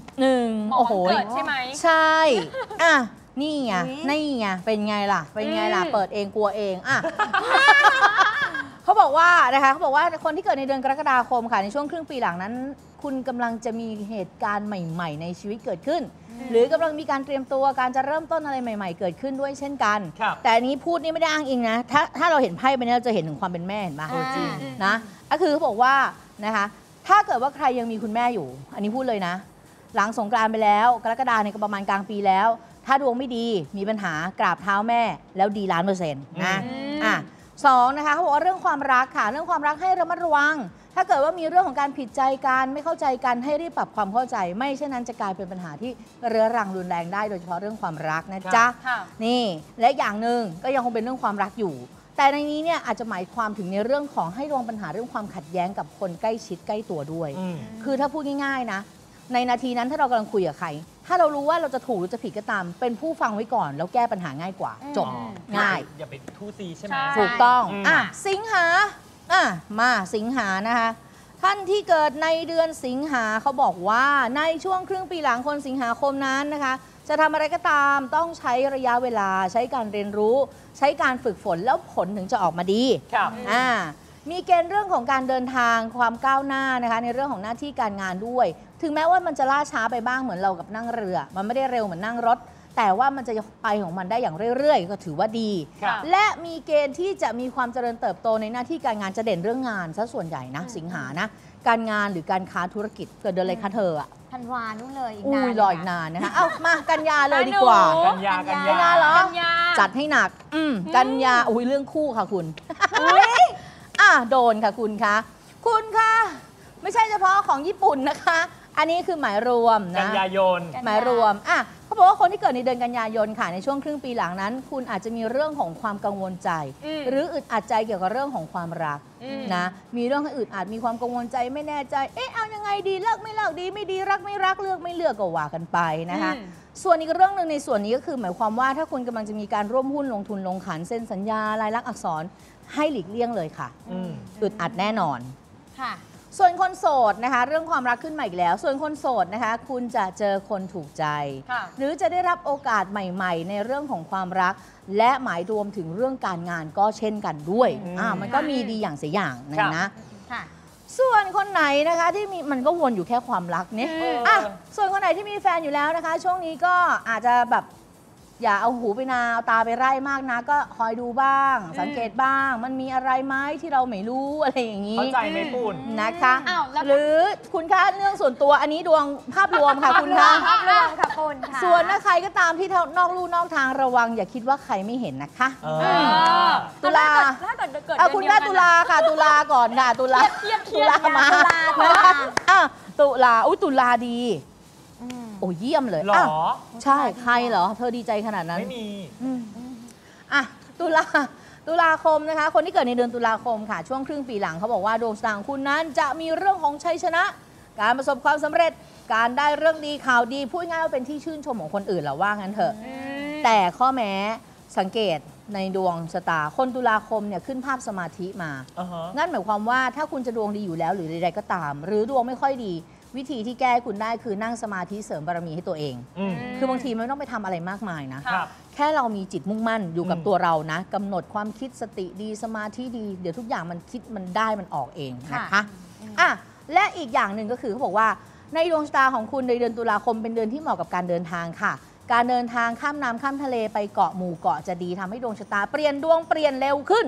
1โอ้โหใช่ไหมใช่อ่ะนี่ไงเป็นไงล่ะเปิดเองกลัวเองอ่ะ เขาบอกว่านะคะเขาบอกว่าคนที่เกิดในเดือนกรกฎาคมค่ะในช่วงครึ่งปีหลังนั้นคุณกำลังจะมีเหตุการณ์ใหม่ๆในชีวิตเกิดขึ้นหรือกำลังมีการเตรียมตัวการจะเริ่มต้นอะไรใหม่ๆเกิดขึ้นด้วยเช่นกันแต่อันนี้พูดนี่ไม่ได้อ้างอิงนะถ้าเราเห็นไพ่ไปเนี่ยเราจะเห็นถึงความเป็นแม่เห็นไหมจริงนะก็คือเขาบอกว่านะคะถ้าเกิดว่าใครยังมีคุณแม่อยู่อันนี้พูดเลยนะหลังสงกรานต์ไปแล้วกรกฎาคมเนี่ยก็ประมาณกลางปีแล้วถ้าดวงไม่ดีมีปัญหากราบเท้าแม่แล้วดี1,000,000%นะ2นะคะเขาบอกว่าเรื่องความรักค่ะเรื่องความรักให้ระมัดระวังถ้าเกิดว่ามีเรื่องของการผิดใจกันไม่เข้าใจกันให้รีบปรับความเข้าใจไม่เช่นนั้นจะกลายเป็นปัญหาที่เรื้อรังรุนแรงได้โดยเฉพาะเรื่องความรักนะจ๊ะนี่และอย่างหนึ่งก็ยังคงเป็นเรื่องความรักอยู่แต่ในนี้เนี่ยอาจจะหมายความถึงในเรื่องของให้ระวังปัญหาเรื่องความขัดแย้งกับคนใกล้ชิดใกล้ตัวด้วยคือถ้าพูดง่ายๆนะในนาทีนั้นถ้าเรากำลังคุยกับใครถ้าเรารู้ว่าเราจะถูกหรือจะผิดก็ตามเป็นผู้ฟังไว้ก่อนแล้วแก้ปัญหาง่ายกว่าจบง่ายอย่าไปทู่ซีใช่ไหมถูกต้องสิงหามาสิงหานะคะท่านที่เกิดในเดือนสิงหาเขาบอกว่าในช่วงครึ่งปีหลังคนสิงหาคมนั้นนะคะจะทำอะไรก็ตามต้องใช้ระยะเวลาใช้การเรียนรู้ใช้การฝึกฝนแล้วผลถึงจะออกมาดีมีเกณฑ์เรื่องของการเดินทางความก้าวหน้านะคะในเรื่องของหน้าที่การงานด้วยถึงแม้ว่ามันจะล่าช้าไปบ้างเหมือนเรากับนั่งเรือมันไม่ได้เร็วเหมือนนั่งรถแต่ว่ามันจะไปของมันได้อย่างเรื่อยๆก็ถือว่าดีและมีเกณฑ์ที่จะมีความเจริญเติบโตในหน้าที่การงานจะเด่นเรื่องงานซะส่วนใหญ่นะสิงหานะการงานหรือการค้าธุรกิจเกิดเดือนอะไรคะเธออะธันวานู่นเลยอีกนานรออีกนานนะคะเอามากันยาเลยดีกว่ากันยาเหรอจัดให้หนักกันยาเรื่องคู่ค่ะคุณโดนค่ะคุณคะไม่ใช่เฉพาะของญี่ปุ่นนะคะอันนี้คือหมายรวมนะกันยายนหมายรวมเขาบอกว่าคนที่เกิดในเดือนกันยายนค่ะในช่วงครึ่งปีหลังนั้นคุณอาจจะมีเรื่องของความกังวลใจหรืออึดอัดใจเกี่ยวกับเรื่องของความรักนะมีเรื่องให้อึดอัดมีความกังวลใจไม่แน่ใจเอายังไงดีเลิกไม่เลิกดีไม่ดีรักไม่รักเลือกไม่เลือกก็ว่ากันไปนะคะส่วนอีกเรื่องหนึ่งในส่วนนี้ก็คือหมายความว่าถ้าคุณกำลังจะมีการร่วมหุ้นลงทุนลงขันเซ็นสัญญาลายลักษณ์อักษรให้หลีกเลี่ยงเลยค่ะอึดอัดแน่นอนค่ะส่วนคนโสดนะคะเรื่องความรักขึ้นมาอีกแล้วส่วนคนโสดนะคะคุณจะเจอคนถูกใจหรือจะได้รับโอกาสใหม่ๆในเรื่องของความรักและหมายรวมถึงเรื่องการงานก็เช่นกันด้วยมันก็มีดีอย่างเสียอย่างนะส่วนคนไหนนะคะที่มีมันก็วนอยู่แค่ความรักเนี่ยส่วนคนไหนที่มีแฟนอยู่แล้วนะคะช่วงนี้ก็อาจจะแบบอย่าเอาหูไปนาเอาตาไปไล่มากนะก็คอยดูบ้างสังเกตบ้างมันมีอะไรไหมที่เราไม่รู้อะไรอย่างนี้เข้าใจไหมคุณนะคะหรือคุณคะเรื่องส่วนตัวอันนี้ดวงภาพรวมค่ะคุณคะภาพรวมค่ะคุณค่ะส่วนถ้าใครก็ตามที่นอกลู่นอกทางระวังอย่าคิดว่าใครไม่เห็นนะคะตุลาคุณคะตุลาค่ะตุลาก่อนค่ะตุลามาตุลาดีโอ้เยี่ยมเลยหรอใช่ใครเหรอเธอดีใจขนาดนั้นไม่มีอ่ะตุลาคมนะคะคนที่เกิดในเดือนตุลาคมค่ะช่วงครึ่งปีหลังเขาบอกว่าดวงชะตาของคุณนั้นจะมีเรื่องของชัยชนะ การประสบความสำเร็จการได้เรื่องดีข่าวดีพูดง่ายว่าเป็นที่ชื่นชมของคนอื่นแหละว่างั้นเถอะแต่ข้อแม้สังเกตในดวงชะตาคนตุลาคมเนี่ยขึ้นภาพสมาธิมานั่นหมายความว่าถ้าคุณจะดวงดีอยู่แล้วหรือใดๆก็ตาม หรือดวงไม่ค่อยดีวิธีที่แก้คุณได้คือนั่งสมาธิเสริมบารมีให้ตัวเองคือบางทีไม่ต้องไปทำอะไรมากมายนะแค่เรามีจิตมุ่งมั่นอยู่กับตัวเรานะกำหนดความคิดสติดีสมาธิดีเดี๋ยวทุกอย่างมันคิดมันได้มันออกเองนะคะและอีกอย่างหนึ่งก็คือเขาบอกว่าในดวงชะตาของคุณในเดือนตุลาคมเป็นเดือนที่เหมาะกับการเดินทางค่ะการเดินทางข้ามน้ำข้ามทะเลไปเกาะหมู่เกาะจะดีทำให้ดวงชะตาเปลี่ยนดวงเปลี่ยนเร็วขึ้น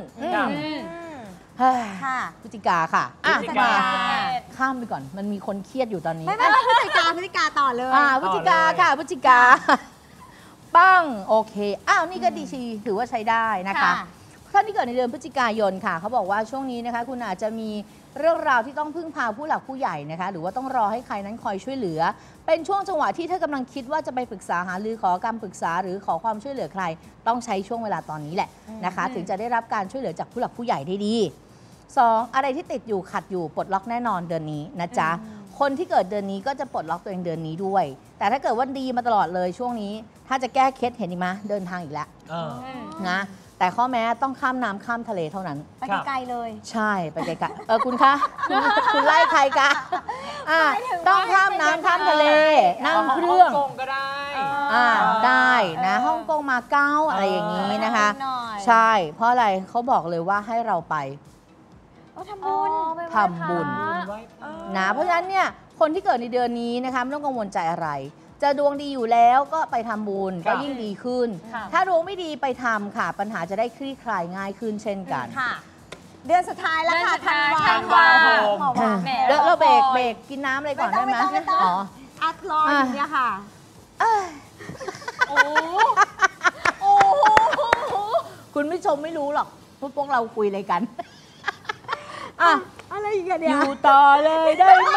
พฤศจิกาค่ะมาข้ามไปก่อนมันมีคนเครียดอยู่ตอนนี้ไม่พฤศจิกาต่อเลยพฤศจิกาค่ะพฤศจิกาปั้งโอเคนี่ก็ดีชีถือว่าใช้ได้นะคะท่านที่เกิดในเดือนพฤศจิกายนค่ะเขาบอกว่าช่วงนี้นะคะคุณอาจจะมีเรื่องราวที่ต้องพึ่งพาผู้หลักผู้ใหญ่นะคะหรือว่าต้องรอให้ใครนั้นคอยช่วยเหลือเป็นช่วงจังหวะที่ถ้ากำลังคิดว่าจะไปปรึกษาหารือขอคำปรึกษาหรือขอความช่วยเหลือใครต้องใช้ช่วงเวลาตอนนี้แหละนะคะถึงจะได้รับการช่วยเหลือจากผู้หลักผู้ใหญ่ได้ดี2อะไรที่ติดอยู่ขัดอยู่ปลดล็อกแน่นอนเดือนนี้นะจ๊ะคนที่เกิดเดือนนี้ก็จะปลดล็อกตัวเองเดือนนี้ด้วยแต่ถ้าเกิดว่าดีมาตลอดเลยช่วงนี้ถ้าจะแก้เคล็ดเห็นไหมเดินทางอีกแล้วนะแต่ข้อแม้ต้องข้ามน้ำข้ามทะเลเท่านั้นไปไกลๆเลยใช่ไปไกลๆคุณคะคุณไล่ใครคะต้องข้ามน้ำข้ามทะเลนั่งเครื่องฮ่องกงก็ได้ได้นะฮ่องกงมาเก้าอะไรอย่างนี้นะคะใช่เพราะอะไรเขาบอกเลยว่าให้เราไปทำบุญนะเพราะฉะนั้นเนี่ยคนที่เกิดในเดือนนี้นะคะไม่ต้องกังวลใจอะไรจะดวงดีอยู่แล้วก็ไปทำบุญก็ยิ่งดีขึ้นถ้าดวงไม่ดีไปทำค่ะปัญหาจะได้คลี่คลายง่ายขึ้นเช่นกันเดือนสุดท้ายแล้วค่ะธันวาคมเราเบรกกินน้ำอะไรก่อนได้ไหมอัดรออยู่เนี่ยค่ะคุณผู้ชมไม่รู้หรอกพวกเราคุยอะไรกันอะไรอีกเนี่ยอยู่ต่อเลยได้ไหม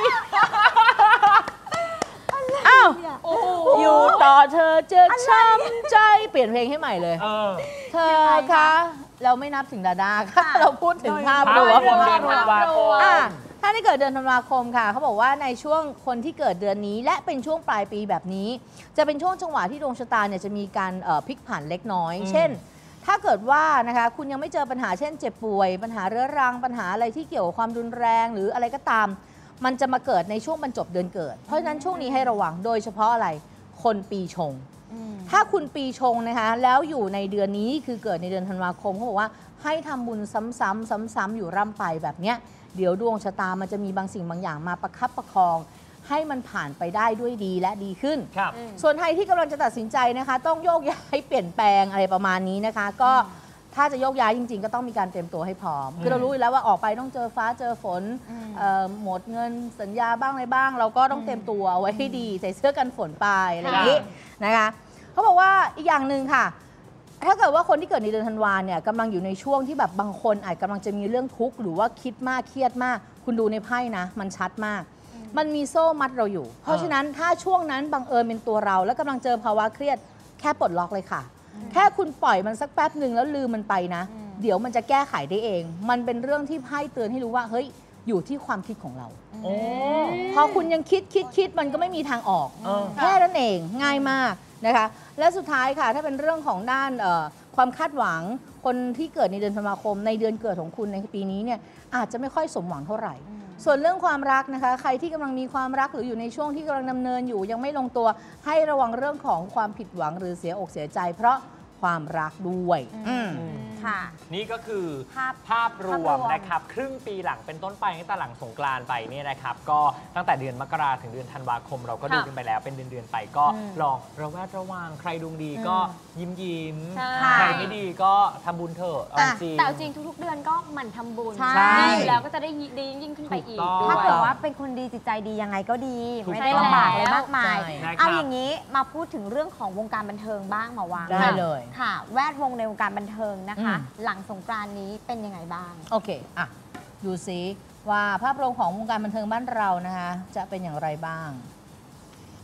อยู่ต่อเธอจะช้ำใจเปลี่ยนเพลงให้ใหม่เลยเธอคะเราไม่นับถึงดาดาค่ะเราพูดถึงภาพรวมถ้าที่เกิดเดือนธันวาคมค่ะเขาบอกว่าในช่วงคนที่เกิดเดือนนี้และเป็นช่วงปลายปีแบบนี้จะเป็นช่วงจังหวะที่ดวงชะตาเนี่ยจะมีการพลิกผันเล็กน้อยเช่นถ้าเกิดว่านะคะคุณยังไม่เจอปัญหาเช่นเจ็บป่วยปัญหาเรื้อรังปัญหาอะไรที่เกี่ยวกับความรุนแรงหรืออะไรก็ตามมันจะมาเกิดในช่วงบรรจบเดือนเกิดเพราะฉะนั้นช่วงนี้ให้ระวังโดยเฉพาะอะไรคนปีชงถ้าคุณปีชงนะคะแล้วอยู่ในเดือนนี้คือเกิดในเดือนธันวาคมเขาบอกว่าให้ทำบุญซ้ำๆอยู่ร่ำไปแบบเนี้ยเดี๋ยวดวงชะตามันจะมีบางสิ่งบางอย่างมาประคับประคองให้มันผ่านไปได้ด้วยดีและดีขึ้นส่วนใครที่กำลังจะตัดสินใจนะคะต้องโยกย้ายเปลี่ยนแปลงอะไรประมาณนี้นะคะก็ถ้าจะโยกย้ายจริงๆก็ต้องมีการเตรียมตัวให้พร้อมคือเรารู้อยู่แล้วว่าออกไปต้องเจอฟ้าเจอฝนหมดเงินสัญญาบ้างอะไรบ้างเราก็ต้องเตรียมตัวไว้ให้ดีใส่เสื้อกันฝนไปอะไรอย่างนี้นะคะเขาบอกว่าอีกอย่างหนึ่งค่ะถ้าเกิดว่าคนที่เกิดในเดือนธันวาเนี่ยกำลังอยู่ในช่วงที่แบบบางคนอาจกำลังจะมีเรื่องทุกข์หรือว่าคิดมากเครียดมากคุณดูในไพ่นะมันชัดมากมันมีโซ่มัดเราอยู่เพราะฉะนั้นถ้าช่วงนั้นบังเอิญเป็นตัวเราแล้วกำลังเจอภาวะเครียดแค่ปลดล็อกเลยค่ะแค่คุณปล่อยมันสักแป๊บหนึ่งแล้วลืมมันไปนะเดี๋ยวมันจะแก้ไขได้เองมันเป็นเรื่องที่ไพ่เตือนให้รู้ว่าเฮ้ยอยู่ที่ความคิดของเราพอคุณยังคิดมันก็ไม่มีทางออกแค่นั้นเองง่ายมากนะคะและสุดท้ายค่ะถ้าเป็นเรื่องของด้านความคาดหวังคนที่เกิดในเดือนธันวาคมในเดือนเกิดของคุณในปีนี้เนี่ยอาจจะไม่ค่อยสมหวังเท่าไหร่ส่วนเรื่องความรักนะคะใครที่กำลังมีความรักหรืออยู่ในช่วงที่กำลังดำเนินอยู่ยังไม่ลงตัวให้ระวังเรื่องของความผิดหวังหรือเสียอกเสียใจเพราะความรักด้วยค่ะนี่ก็คือภาพรวมนะครับครึ่งปีหลังเป็นต้นไปตั้งแต่หลังสงกรานต์ไปเนี่ยนะครับก็ตั้งแต่เดือนมกราถึงเดือนธันวาคมเราก็ดูกันไปแล้วเป็นเดือนๆไปก็ลองระแวดระวังใครดวงดีก็ยิ้มใครไม่ดีก็ทำบุญเถอะแต่จริงทุกๆเดือนก็หมั่นทำบุญแล้วก็จะได้ดียิ่งขึ้นไปอีกถ้าเกิดว่าเป็นคนดีจิตใจดียังไงก็ดีไม่ได้ลำบากอะไรมากมายเอาอย่างนี้มาพูดถึงเรื่องของวงการบันเทิงบ้างมาวางได้เลยค่ะแวดวงในวงการบันเทิงนะคะหลังสงกรานต์นี้เป็นยังไงบ้างโอเคดูซิว่าภาพรวมของวงการบันเทิงบ้านเรานะคะจะเป็นอย่างไรบ้าง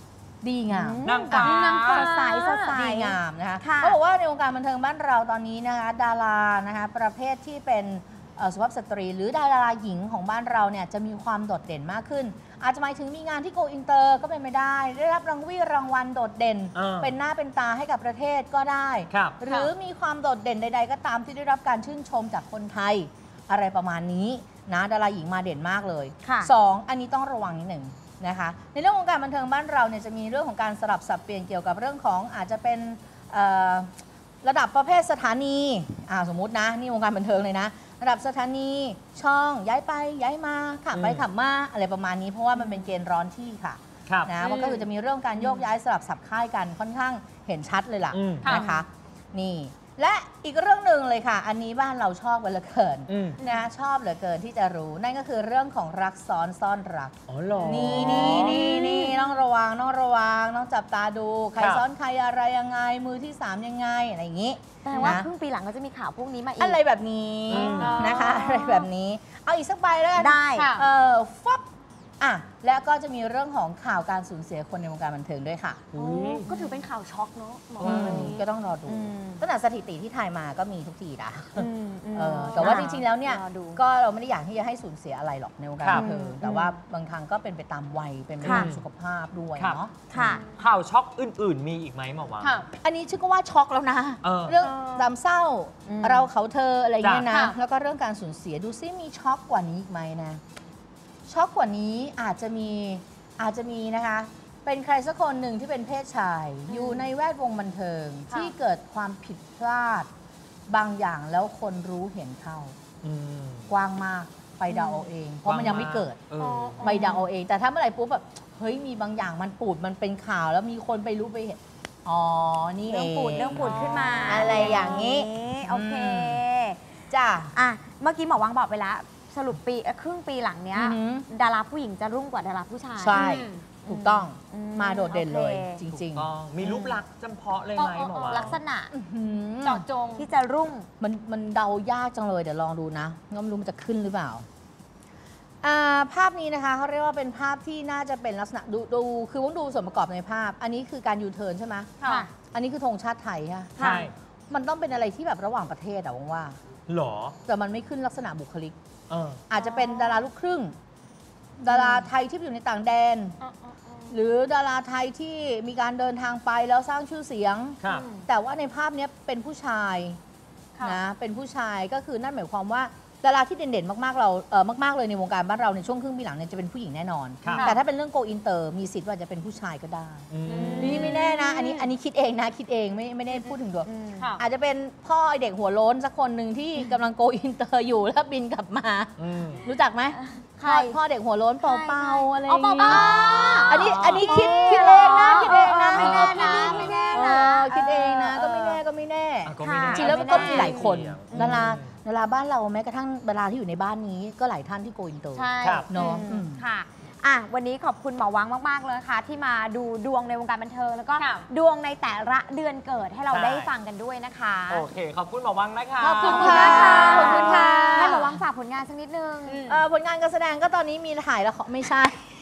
ดีงามนางฟ้าสดใสสดใสดีงามนะคะค่ะเขาบอกว่าในวงการบันเทิงบ้านเราตอนนี้นะคะดารานะคะประเภทที่เป็นสุภาพสตรีหรือดาราหญิงของบ้านเราเนี่ยจะมีความโดดเด่นมากขึ้น อาจจะหมายถึงมีงานที่โกอินเตอร์ก็เป็นไม่ได้ได้รับรางวัลโดดเด่น เป็นหน้าเป็นตาให้กับประเทศก็ได้ หรือมีความโดดเด่นใดๆก็ตามที่ได้รับการชื่นชมจากคนไทยอะไรประมาณนี้นะดาราหญิงมาเด่นมากเลย2อันนี้ต้องระวังนิดหนึ่งนะคะในเรื่องของการบันเทิงบ้านเราเนี่ยจะมีเรื่องของการสลับสับเปลี่ยนเกี่ยวกับเรื่องของอาจจะเป็นระดับประเภทสถานีสมมุตินะนี่วงการบันเทิงเลยนะระดับสถานีช่องย้ายไปย้ายมาขับไปขับมาอะไรประมาณนี้เพราะว่ามันเป็นเกณฑ์ร้อนที่ค่ะนะมันก็คือจะมีเรื่องการโยกย้ายสลับสับค่ายกันค่อนข้างเห็นชัดเลยล่ะนะคะนี่และอีกเรื่องหนึ่งเลยค่ะอันนี้บ้านเราชอบเหลือเกินนะชอบเหลือเกินที่จะรู้นั่นก็คือเรื่องของรักซ้อนซ่อนรักนี่ต้องระวังต้องจับตาดูใครซ้อนใครอะไรยังไงมือที่3ยังไงอะไรอย่างนี้แต่ว่าครึ่งปีหลังก็จะมีข่าวพวกนี้มาอีกอะไรแบบนี้นะคะอะไรแบบนี้เอาอีกสักใบแล้วกันได้ฟับแล้วก็จะมีเรื่องของข่าวการสูญเสียคนในวงการบันเทิงด้วยค่ะก็ถือเป็นข่าวช็อกเนาะก็ต้องรอดูตั้งแต่สถิติที่ถ่ายมาก็มีทุกทีนะแต่ว่าจริงๆแล้วเนี่ยก็เราไม่ได้อยากที่จะให้สูญเสียอะไรหรอกในวงการบันเทิงแต่ว่าบางครั้งก็เป็นไปตามวัยเป็นไปตามสุขภาพด้วยเนาะข่าวช็อกอื่นๆมีอีกไหมหมอวะอันนี้ชื่อก็ว่าช็อกแล้วนะเรื่องดำเศร้าเราเขาเธออะไรเงี้ยนะแล้วก็เรื่องการสูญเสียดูซิมีช็อกกว่านี้อีกไหมนะช็อกกว่านี้อาจจะมีนะคะเป็นใครสักคนหนึ่งที่เป็นเพศชายอยู่ในแวดวงบันเทิงที่เกิดความผิดพลาดบางอย่างแล้วคนรู้เห็นเข้ากว้างมากไปเดาเอาเองเพราะมันยังไม่เกิดไปเดาเอาเองแต่ถ้าเมื่อไหร่ปุ๊บแบบเฮ้ยมีบางอย่างมันปูดมันเป็นข่าวแล้วมีคนไปรู้ไปเห็นนี่เองเรื่องปูดขึ้นมาอะไรอย่างนี้โอเคจ้ะเมื่อกี้หมอวังบอกไปแล้วสรุปครึ่งปีหลังเนี้ยดาราผู้หญิงจะรุ่งกว่าดาราผู้ชายใช่ถูกต้องมาโดดเด่นเลยจริงๆมีรูปลักษณ์จำเพาะเลยไหมหมอวะลักษณะเจาะจงที่จะรุ่งมันเดายากจังเลยเดี๋ยวลองดูนะก็ไม่รู้มันจะขึ้นหรือเปล่าภาพนี้นะคะเขาเรียกว่าเป็นภาพที่น่าจะเป็นลักษณะดูคือต้องดูส่วนประกอบในภาพอันนี้คือการยูเทิร์นใช่ไหมค่ะอันนี้คือธงชาติไทยใช่มันต้องเป็นอะไรที่แบบระหว่างประเทศอะว่าหรอแต่มันไม่ขึ้นลักษณะบุคลิกอาจจะเป็นดาราลูกครึ่งดาราไทยที่อยู่ในต่างแดนหรือดาราไทยที่มีการเดินทางไปแล้วสร้างชื่อเสียงแต่ว่าในภาพนี้เป็นผู้ชายนะเป็นผู้ชายก็คือนั่นหมายความว่าดาราที่เด่นๆมากๆเรามากๆเลยในวงการบ้านเราในช่วงครึ่งปีหลังเนี่ยจะเป็นผู้หญิงแน่นอนแต่ถ้าเป็นเรื่องโกอินเตอร์มีสิทธิ์ว่าจะเป็นผู้ชายก็ได้นี่ไม่แน่นะอันนี้คิดเองนะคิดเองไม่ได้พูดถึงตัวอาจจะเป็นพ่อเด็กหัวโล้นสักคนหนึ่งที่กำลังโกอินเตอร์อยู่แล้วบินกลับมารู้จักไหมพ่อเด็กหัวโล้นเป่าอะไรอย่างนี้อันนี้คิดเองนะคิดเองนะไม่แน่นะคิดเองนะก็ไม่แน่จริงแล้วมันก็มีหลายคนดาราบ้านเราแม้กระทั่งดาราที่อยู่ในบ้านนี้ก็หลายท่านที่โกอินเตอร์ใช่เนาะค่ะวันนี้ขอบคุณหมอวังมากๆเลยค่ะที่มาดูดวงในวงการบันเทิงแล้วก็ดวงในแต่ละเดือนเกิดให้เราได้ฟังกันด้วยนะคะโอเคขอบคุณหมอวังนะคะขอบคุณค่ะขอบคุณค่ะให้หมอวังฝากผลงานสักนิดนึงผลงานการแสดงก็ตอนนี้มีถ่ายแล้วไม่ใช่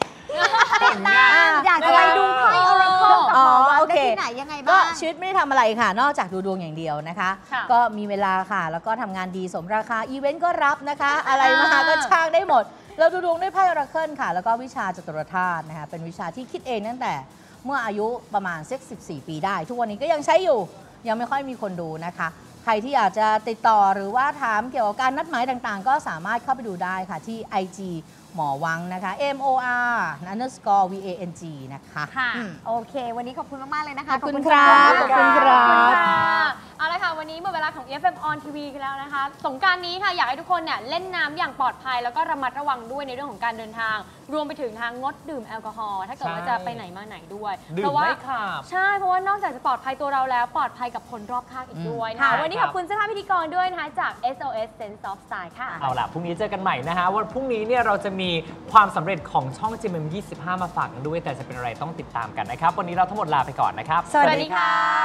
อยากจะไปดูไพ่ออราเคิลกับหมอวังได้ที่ไหนยังไงบ้างก็ชีวิตไม่ได้ทำอะไรค่ะนอกจากดูดวงอย่างเดียวนะคะก็มีเวลาค่ะแล้วก็ทำงานดีสมราคาอีเวนต์ก็รับนะคะอะไรมาก็ช่างได้หมดเราดูดวงด้วยไพ่ออราเคิลค่ะแล้วก็วิชาจตุรธาตุนะคะเป็นวิชาที่คิดเองตั้งแต่เมื่ออายุประมาณ14 ปีได้ทุกวันนี้ก็ยังใช้อยู่ยังไม่ค่อยมีคนดูนะคะใครที่อยากจะติดต่อหรือว่าถามเกี่ยวกับการนัดหมายต่างๆก็สามารถเข้าไปดูได้ค่ะที่ IG หมอวังนะคะ MOR_VANG นะคะค่ะโอเควันนี้ขอบคุณมากๆเลยนะคะขอบคุณครับขอบคุณครับเอาละค่ะวันนี้หมดเวลาของ FM on TV กันแล้วนะคะสงกรานต์นี้ค่ะอยากให้ทุกคนเนี่ยเล่นน้ำอย่างปลอดภัยแล้วก็ระมัดระวังด้วยในเรื่องของการเดินทางรวมไปถึงทางงดดื่มแอลกอฮอล์ถ้าเกิดว่าจะไปไหนมาไหนด้วยเพราะว่าใช่เพราะว่านอกจากจะปลอดภัยตัวเราแล้วปลอดภัยกับคนรอบข้างอีกด้วยนะคะวันนี้ขอบคุณเสื้อผ้าพิธีกรด้วยนะคะจาก SOS Sense of Style ค่ะเอาล่ะพรุ่งนี้เจอกันใหม่นะคะวันพรุ่งนี้เนี่ยเราจะมีความสำเร็จของช่อง GMM25 มาฝากกันด้วยแต่จะเป็นอะไรต้องติดตามกันนะครับวันนี้เราทั้งหมดลาไปก่อนนะครับสวัสดีค่ะ